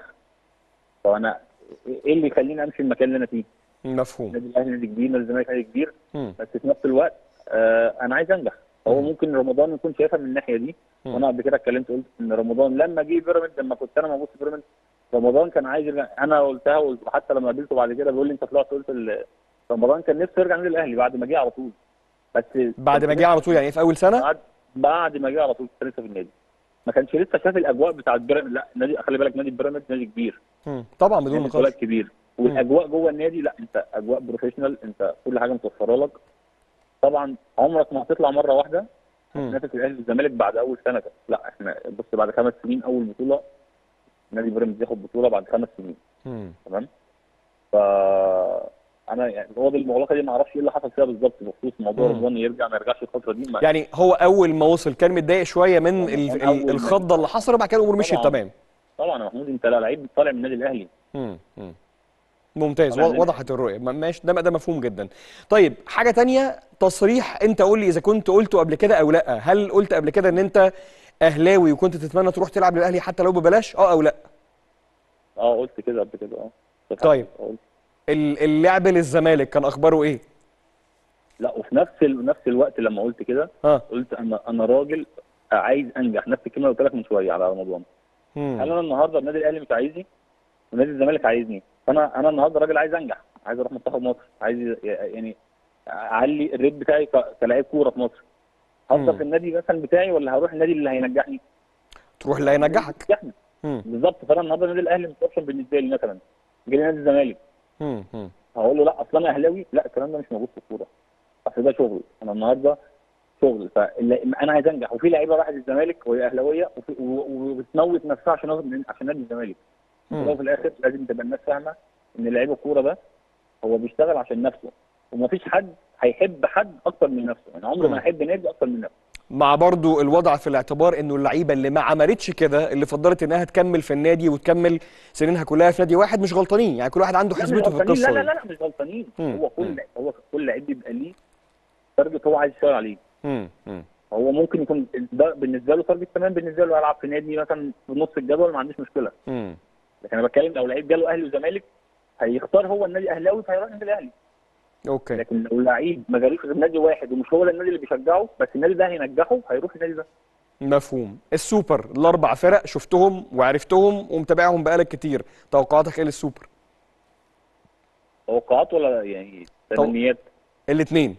فانا ايه اللي يخليني امشي المكان اللي انا فيه؟ مفهوم. نادي الاهلي نادي كبير، نادي الزمالك نادي كبير، مم. بس في نفس الوقت آه انا عايز انجح. فهو مم. ممكن رمضان يكون شايفها من الناحيه دي. مم. وانا قبل كده اتكلمت قلت ان رمضان لما جه بيراميدز، لما كنت انا موجود في بيراميدز، رمضان كان عايز يرجع. انا قلتها وقلت- وحتى لما قابلته بعد كده بيقول لي انت طلعت قلت ال- رمضان كان نفسه يرجع النادي الاهلي بعد ما جه على طول. بس بعد ما جه على طول يعني في اول سنه؟ بعد بعد ما جه على طول كان لسه في النادي، ما كانش لسه شاف الاجواء بتاعت بيراميدز. لا نادي، خلي بالك نادي بيراميدز نادي كبير، مم. طبعا بدون نادي نقاش. بلد كبير، والاجواء جوه النادي لا انت اجواء بروفيشنال، انت كل حاجه متوفره لك. طبعا عمرك ما هتطلع مره واحده مم. هتنافس الاهلي والزمالك بعد اول سنه. لا احنا بص بعد خمس سنين اول بطوله نادي بيراميدز ياخد بطوله بعد خمس سنين. مم. تمام. ف انا يعني الأوضة المغلقه دي ما اعرفش ايه اللي حصل فيها بالظبط بخصوص موضوع مم. رمضان يرجع ما يرجعش الفتره دي. ما يعني هو اول ما وصل كان متضايق شويه من ال- رمضان ال- أول ما الخضه اللي حصلت، وبعد كده الامور مشيت طبعا تمام. طبعا يا محمود انت لا لعيب طالع من النادي الاهلي. مم. مم. ممتاز، طبعاً. وضحت الرؤيه. م- ماشي، ده ده مفهوم جدا. طيب حاجه تانية، تصريح انت قول لي اذا كنت قلته قبل كده او لا. هل قلت قبل كده ان انت اهلاوي وكنت تتمنى تروح تلعب للاهلي حتى لو ببلاش، اه او لا؟ اه قلت كده قبل كده اه. طيب. آه، قلت. ال- اللعب للزمالك كان اخباره ايه؟ لا وفي نفس ال... نفس الوقت لما قلت كده ها. قلت انا انا راجل عايز انجح. نفس الكلمه اللي قلت لك من شويه على رمضان. مم. هل انا النهارده النادي الاهلي مش عايزني ونادي الزمالك عايزني؟ فانا انا النهارده راجل عايز انجح، عايز اروح منتخب مصر، عايز ي- يعني اعلي الريت بتاعي ك- كلاعب كوره في مصر. هفضل مم. في النادي مثلا بتاعي ولا هروح النادي اللي هينجحني؟ تروح اللي هينجحك. ينجحني. مم. بالظبط. فانا النهارده النادي الاهلي مش اوبشن بالنسبه لي. مثلا جالي نادي الزمالك مم. مم. هقول له لا اصل انا اهلاوي؟ لا الكلام ده مش موجود في الكوره. اصل ده شغل. انا النهارده شغل، فانا عايز انجح. وفي لعيبه راحت الزمالك وهي اهلاويه وفي- و- وبتموت نفسها عشان عشان نادي الزمالك. مم. وفي الاخر لازم تبقى الناس فاهمه ان لعيب الكوره ده هو بيشتغل عشان نفسه، ومفيش حد هيحب حد اكتر من نفسه. يعني عمره مم. ما هيحب نادي اكتر من نفسه. مع برضو الوضع في الاعتبار انه اللعيبه اللي ما عملتش كده، اللي فضلت انها تكمل في النادي وتكمل سنينها كلها في نادي واحد، مش غلطانين. يعني كل واحد عنده لا مش حسبته في غلطانين، لا القصه لا دي. لا لا مش غلطانين. مم. هو مم. كل هو كل لعيب بيبقى ليه تارجت هو عايز يشتغل عليه. مم. مم. هو ممكن يكون ده بالنسبه له تارجت تمام، بالنسبه له العب في نادي مثلا في نص الجدول ما عنديش مشكله. مم. لكن انا بتكلم لو لعيب جاله اهلي وزمالك هيختار هو النادي اهلاوي فهيروح النادي الاهلي. اوكي. لكن لو لعيب ما جالوش غير نادي واحد ومش هو ده النادي اللي بيشجعه بس النادي ده هينجحه هيروح النادي ده. مفهوم. السوبر، الاربع فرق شفتهم وعرفتهم ومتابعهم بقالك كتير، توقعاتك ايه للسوبر؟ توقعات ولا يعني تمنيات؟ الاثنين.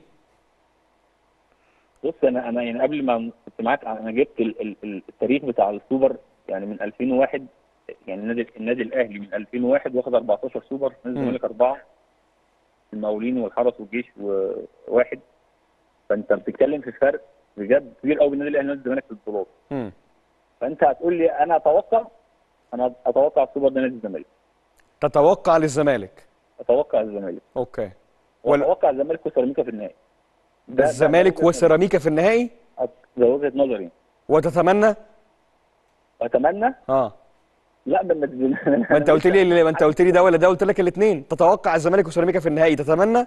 بص انا انا يعني قبل ما كنت معاك انا جبت ال- ال- ال- التاريخ بتاع السوبر يعني من ألفين وواحد. يعني النادي النادي الاهلي من ألفين وواحد واخد أربعتاشر سوبر، نادي مم. الزمالك اربعه، المقاولين والحرس والجيش وواحد. فانت بتتكلم في فرق بجد كبير قوي بين النادي الاهلي ونادي الزمالك في البطولات. مم. فانت هتقول لي انا اتوقع انا اتوقع السوبر ده نادي الزمالك. تتوقع للزمالك؟ اتوقع الزمالك. اوكي. وال- واتوقع الزمالك وسيراميكا في النهائي. ده- ده- الزمالك ده وجهة وسيراميكا في النهائي؟ نظري. ده وجهه نظري. وتتمنى؟ اتمنى اه لا ده ما ما انت قلت لي ما انت قلت لي ده ولا ده، قلت لك الاثنين. تتوقع الزمالك وسيراميكا في النهائي، تتمنى؟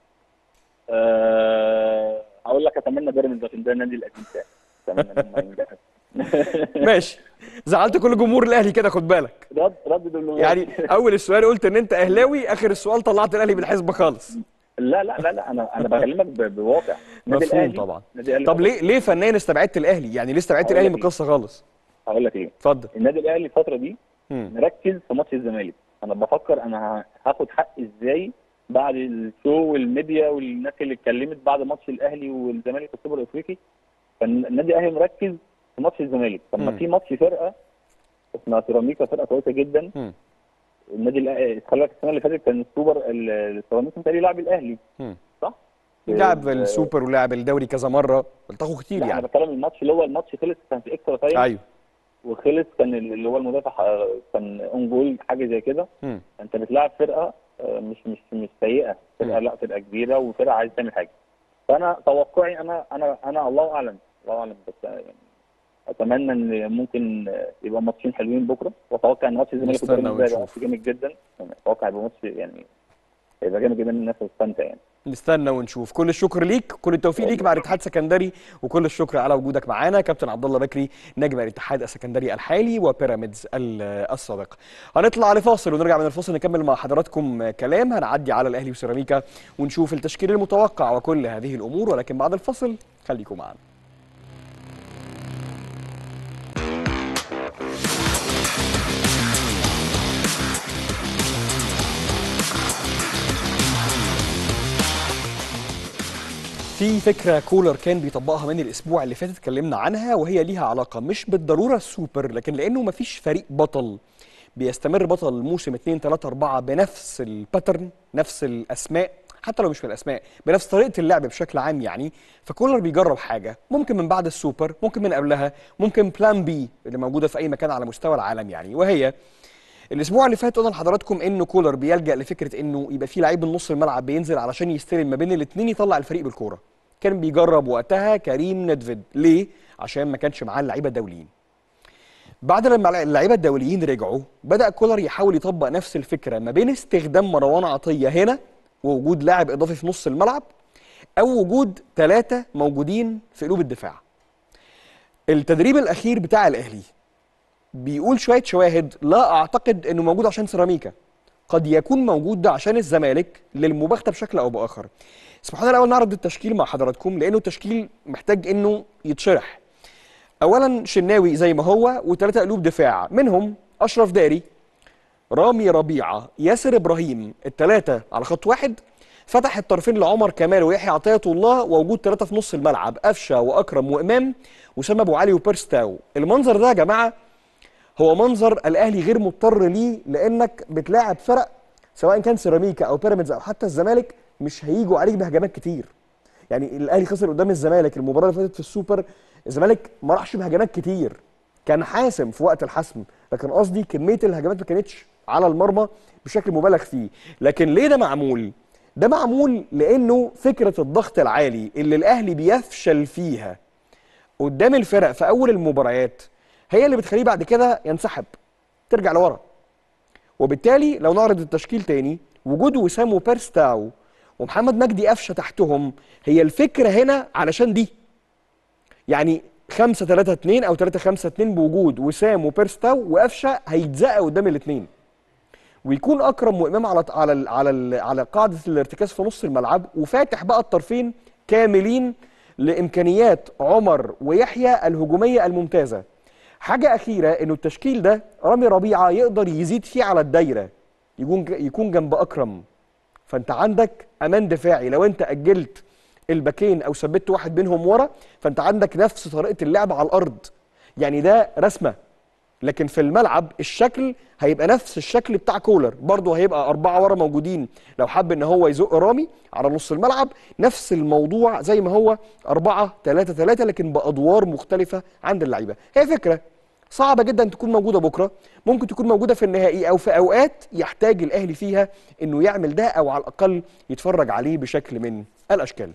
أه هقول لك اتمنى بيراميدز عشان ده النادي القديم بتاعي. اتمنى إن هم ينجحوا. ماشي. زعلت كل جمهور الاهلي كده، خد بالك. رد رد دول يعني اول السؤال قلت ان انت اهلاوي، اخر السؤال طلعت الاهلي من الحسبه خالص. لا لا لا لا انا انا بكلمك ب- بواقع. النادي مفهوم الأهلي- طبعا. النادي الأهلي طب فترة- ليه ليه فنيا استبعدت الاهلي؟ يعني ليه استبعدت هقول الاهلي لك من إيه. القصه خالص؟ هقول لك ايه. اتفضل. النادي الاهلي الفتره دي مم. مركز في ماتش الزمالك. انا بفكر انا هاخد حقي ازاي بعد الشو والميديا والناس اللي اتكلمت بعد ماتش الاهلي والزمالك في السوبر الافريقي. فالنادي الاهلي مركز في ماتش الزمالك. طب ما مم. في ماتش فرقه اسمها سيراميكا، فرقه كويسه جدا. مم. النادي الاهلي خلي بالك السنه اللي فاتت كان السوبر ال- السيراميكا متهيألي لاعب الاهلي مم. صح؟ لعب السوبر ولعب الدوري كذا مره، التقوا كتير يعني. انا بتكلم الماتش اللي هو الماتش خلص كان في اكسترا تايم. ايوه وخلص كان اللي هو المدافع كان اون جول حاجه زي كده. انت بتلاعب فرقه مش مش مش سيئه، فرقه لا فرقه كبيره وفرقه عايزه تعمل حاجه. فانا توقعي انا انا انا الله اعلم الله اعلم بس يعني اتمنى ان ممكن يبقى ماتشين حلوين بكره، واتوقع ان ماتش الزمالك والبيراميدز هيبقى ماتش جامد جدا. يعني اتوقع يبقى ماتش يعني هيبقى جامد جدا، الناس هتستمتع يعني. نستنى ونشوف. كل الشكر ليك، كل التوفيق ليك مع الاتحاد السكندري، وكل الشكر على وجودك معانا كابتن عبد الله بكري نجم الاتحاد السكندري الحالي وبيراميدز السابق. هنطلع لفاصل ونرجع من الفاصل نكمل مع حضراتكم كلام. هنعدي على الاهلي وسيراميكا ونشوف التشكيل المتوقع وكل هذه الامور، ولكن بعد الفاصل خليكم معنا. في فكرة كولر كان بيطبقها من الأسبوع اللي فات اتكلمنا عنها، وهي ليها علاقة مش بالضرورة السوبر، لكن لأنه مفيش فريق بطل بيستمر بطل موسم اتنين تلاتة أربعة بنفس الباترن، نفس الأسماء، حتى لو مش من الأسماء، بنفس طريقة اللعب بشكل عام يعني. فكولر بيجرب حاجة ممكن من بعد السوبر، ممكن من قبلها، ممكن بلان بي اللي موجودة في أي مكان على مستوى العالم يعني. وهي الاسبوع اللي فات قلنا لحضراتكم انه كولر بيلجأ لفكره انه يبقى في لعيب من نص الملعب بينزل علشان يستلم ما بين الاثنين يطلع الفريق بالكوره. كان بيجرب وقتها كريم ندفيد، ليه؟ عشان ما كانش معاه اللعيبه الدوليين. بعد لما اللعيبه الدوليين رجعوا بدأ كولر يحاول يطبق نفس الفكره ما بين استخدام مروان عطيه هنا ووجود لاعب اضافي في نص الملعب، او وجود ثلاثه موجودين في قلوب الدفاع. التدريب الاخير بتاع الاهلي بيقول شويه شواهد لا اعتقد انه موجود عشان سيراميكا، قد يكون موجود ده عشان الزمالك للمباغته بشكل او باخر. اسمحوا لنا الاول نعرض التشكيل مع حضراتكم لانه التشكيل محتاج انه يتشرح. اولا شناوي زي ما هو وثلاثه قلوب دفاع، منهم اشرف داري، رامي ربيعه، ياسر ابراهيم، الثلاثه على خط واحد، فتح الطرفين لعمر كمال ويحيى عطيه الله، ووجود ثلاثه في نص الملعب قفشه واكرم وامام وسام ابو علي وبيرستاو. المنظر ده يا جماعه هو منظر الاهلي غير مضطر ليه، لانك بتلاعب فرق سواء كان سيراميكا او بيراميدز او حتى الزمالك مش هيجوا عليك بهجمات كتير. يعني الاهلي خسر قدام الزمالك المباراه اللي فاتت في السوبر، الزمالك ما راحش بهجمات كتير، كان حاسم في وقت الحسم، لكن قصدي كميه الهجمات ما كانتش على المرمى بشكل مبالغ فيه. لكن ليه ده معمول؟ ده معمول لانه فكره الضغط العالي اللي الاهلي بيفشل فيها قدام الفرق في اول المباريات هي اللي بتخليه بعد كده ينسحب، ترجع لورا. وبالتالي لو نعرض التشكيل تاني، وجود وسام وبيرستاو ومحمد مجدي قفشه تحتهم، هي الفكره هنا علشان دي. يعني خمسة ثلاثة اثنين او ثلاثة خمسة اثنين بوجود وسام وبيرستاو وقفشه هيتزقوا قدام الاثنين. ويكون اكرم وامام على على على على قاعده الارتكاز في نص الملعب، وفاتح بقى الطرفين كاملين لامكانيات عمر ويحيى الهجوميه الممتازه. حاجة أخيرة إنه التشكيل ده رامي ربيعة يقدر يزيد فيه على الدايرة، يكون يكون جنب أكرم، فأنت عندك أمان دفاعي. لو أنت أجلت الباكين أو ثبت واحد منهم ورا فأنت عندك نفس طريقة اللعب على الأرض. يعني ده رسمة، لكن في الملعب الشكل هيبقى نفس الشكل بتاع كولر، برضه هيبقى أربعة ورا موجودين لو حب إن هو يزق رامي على نص الملعب، نفس الموضوع زي ما هو أربعة ثلاثة ثلاثة لكن بأدوار مختلفة عند اللعيبة. هي فكرة صعبة جدا تكون موجودة بكرة، ممكن تكون موجودة في النهائي أو في أوقات يحتاج الأهلي فيها إنه يعمل ده أو على الأقل يتفرج عليه بشكل من الأشكال.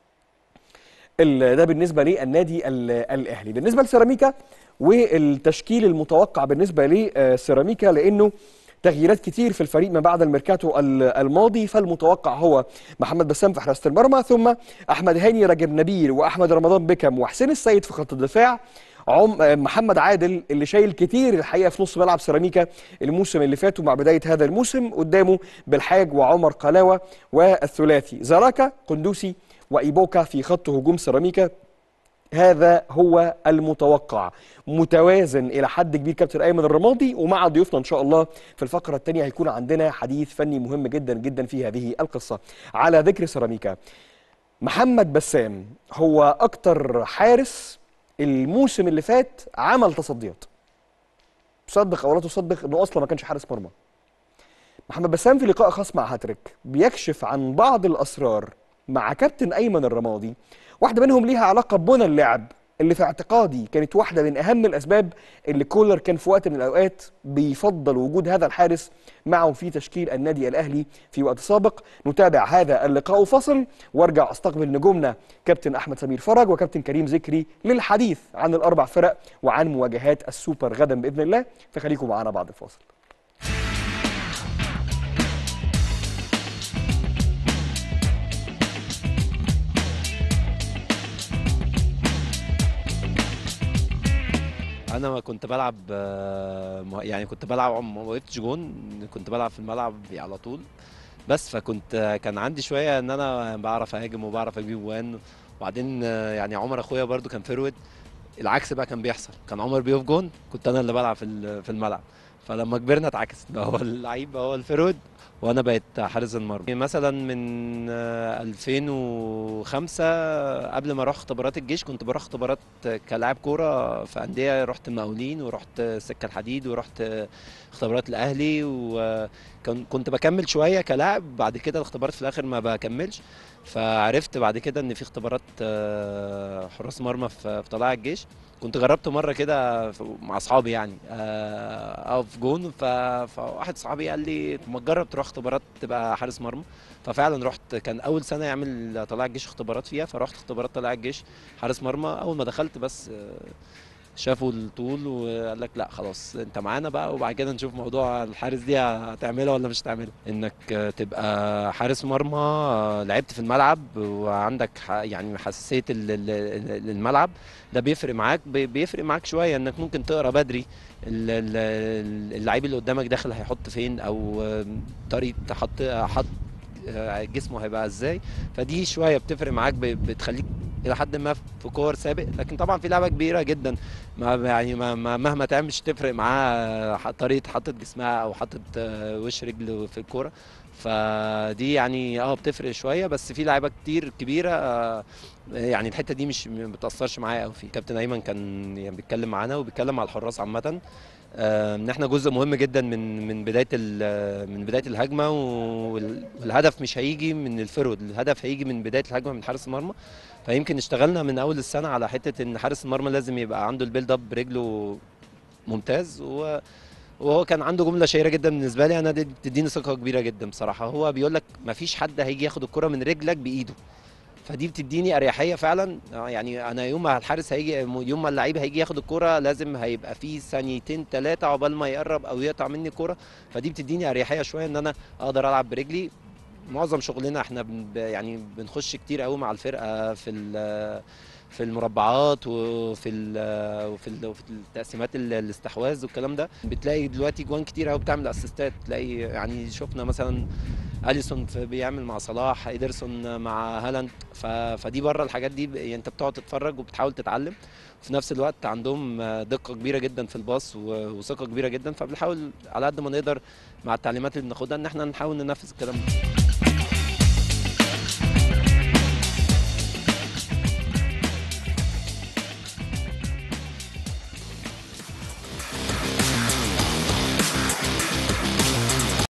ده بالنسبة للنادي الأهلي. بالنسبة لسيراميكا والتشكيل المتوقع بالنسبة لسيراميكا، لأنه تغييرات كتير في الفريق ما بعد الميركاتو الماضي، فالمتوقع هو محمد بسام في حراسة المرمى، ثم أحمد هاني، رجب نبيل، وأحمد رمضان بكم، وحسين السيد في خط الدفاع، عم محمد عادل اللي شايل كتير الحقيقة في نص ملعب سيراميكا الموسم اللي فات ومع بداية هذا الموسم، قدامه بالحاج وعمر قلاوة، والثلاثي زراكا قندوسي وإيبوكا في خط هجوم سيراميكا. هذا هو المتوقع، متوازن إلى حد كبير كابتن أيمن الرمادي. ومع ضيوفنا إن شاء الله في الفقرة الثانية هيكون عندنا حديث فني مهم جدا جدا في هذه القصة. على ذكر سيراميكا، محمد بسام هو أكتر حارس الموسم اللي فات عمل تصديات، تصدق أو لا تصدق إنه أصلا ما كانش حارس مرمى. محمد بسام في لقاء خاص مع هاتريك بيكشف عن بعض الأسرار مع كابتن ايمن الرمادي، واحده منهم ليها علاقه ببنى اللعب اللي في اعتقادي كانت واحده من اهم الاسباب اللي كولر كان في وقت من الاوقات بيفضل وجود هذا الحارس معه في تشكيل النادي الاهلي في وقت سابق. نتابع هذا اللقاء فصل وارجع استقبل نجومنا كابتن احمد سمير فرج وكابتن كريم ذكري للحديث عن الاربع فرق وعن مواجهات السوبر غدا باذن الله، فخليكم معنا بعد الفاصل. انا كنت بلعب يعني كنت بلعب ما وقفتش جون، كنت بلعب في الملعب على طول بس، فكنت كان عندي شويه ان انا بعرف اهاجم وبعرف اجيب جوان. وبعدين يعني عمر اخويا برده كان فيرود، العكس بقى كان بيحصل، كان عمر بيقف جون كنت انا اللي بلعب في في الملعب. فلما كبرنا اتعكس، بقى هو اللعيب بقى هو الفيرود وانا بقيت حارس المرمى. مثلا من ألفين وخمسة قبل ما اروح اختبارات الجيش كنت بروح اختبارات كلاعب كوره في انديه، رحت المقاولين ورحت سكه الحديد ورحت اختبارات الاهلي، وكنت بكمل شويه كلاعب. بعد كده الاختبارات في الاخر ما بكملش، فعرفت بعد كده ان في اختبارات حراس مرمى في طلائع الجيش. كنت جربت مره كده مع اصحابي يعني اقف جون، فواحد صاحبي قال لي ما تجرب تروح اختبارات تبقى حارس مرمى. ففعلا رحت، كان اول سنه يعمل طلائع الجيش اختبارات فيها، فرحت اختبارات طلائع الجيش حارس مرمى. اول ما دخلت بس شافوا الطول وقال لك لا خلاص انت معانا بقى، وبعد كده نشوف موضوع الحارس دي هتعملها ولا مش هتعملها. انك تبقى حارس مرمى لعبت في الملعب وعندك يعني حساسيه الملعب، ده بيفرق معاك بيفرق معاك شويه، انك ممكن تقرا بدري اللعيب اللي قدامك داخل هيحط فين، او طريقه حط حط جسمه هيبقى ازاي. فدي شويه بتفرق معاك، بتخليك الى حد ما في كور سابق. لكن طبعا في لعبه كبيره جدا ما يعني ما مهما تعمل مش تفرق معاه طريقه حطت جسمها او حطت وش رجله في الكوره. فدي يعني اه بتفرق شويه، بس في لعيبه كتير كبيره يعني الحته دي مش ما بتاثرش معايا قوي. في كابتن ايمن كان يعني بيتكلم معانا وبيتكلم على الحراس عامه، ان احنا جزء مهم جدا من من بدايه من بدايه الهجمه، والهدف مش هيجي من الفرود، الهدف هيجي من بدايه الهجمه من حارس المرمى. فيمكن اشتغلنا من اول السنه على حته ان حارس المرمى لازم يبقى عنده البيلد اب برجله ممتاز. وهو كان عنده جمله شهيره جدا بالنسبه لي انا، دي بتديني ثقه كبيره جدا بصراحه. هو بيقول لك ما فيش حد هيجي ياخد الكره من رجلك بايده، فدي بتديني اريحيه فعلا. يعني انا يوم ما الحارس هيجي، يوم ما اللعيب هيجي ياخد الكوره لازم هيبقى فيه ثانيتين ثلاثه عقبال ما يقرب او يقطع مني الكوره. فدي بتديني اريحيه شويه ان انا اقدر العب برجلي. معظم شغلنا احنا يعني بنخش كتير قوي مع الفرقه في في المربعات وفي وفي وفي التقسيمات الاستحواذ والكلام ده. بتلاقي دلوقتي جوان كتير قوي بتعمل اسيستات، تلاقي يعني شفنا مثلا اليسون بيعمل مع صلاح، ايدرسون مع هالاند. فدي بره الحاجات دي يعني انت بتقعد تتفرج وبتحاول تتعلم. في نفس الوقت عندهم دقه كبيره جدا في الباص وثقه كبيره جدا، فبنحاول على قد ما نقدر مع التعليمات اللي بناخدها ان احنا نحاول ننفذ الكلام ده.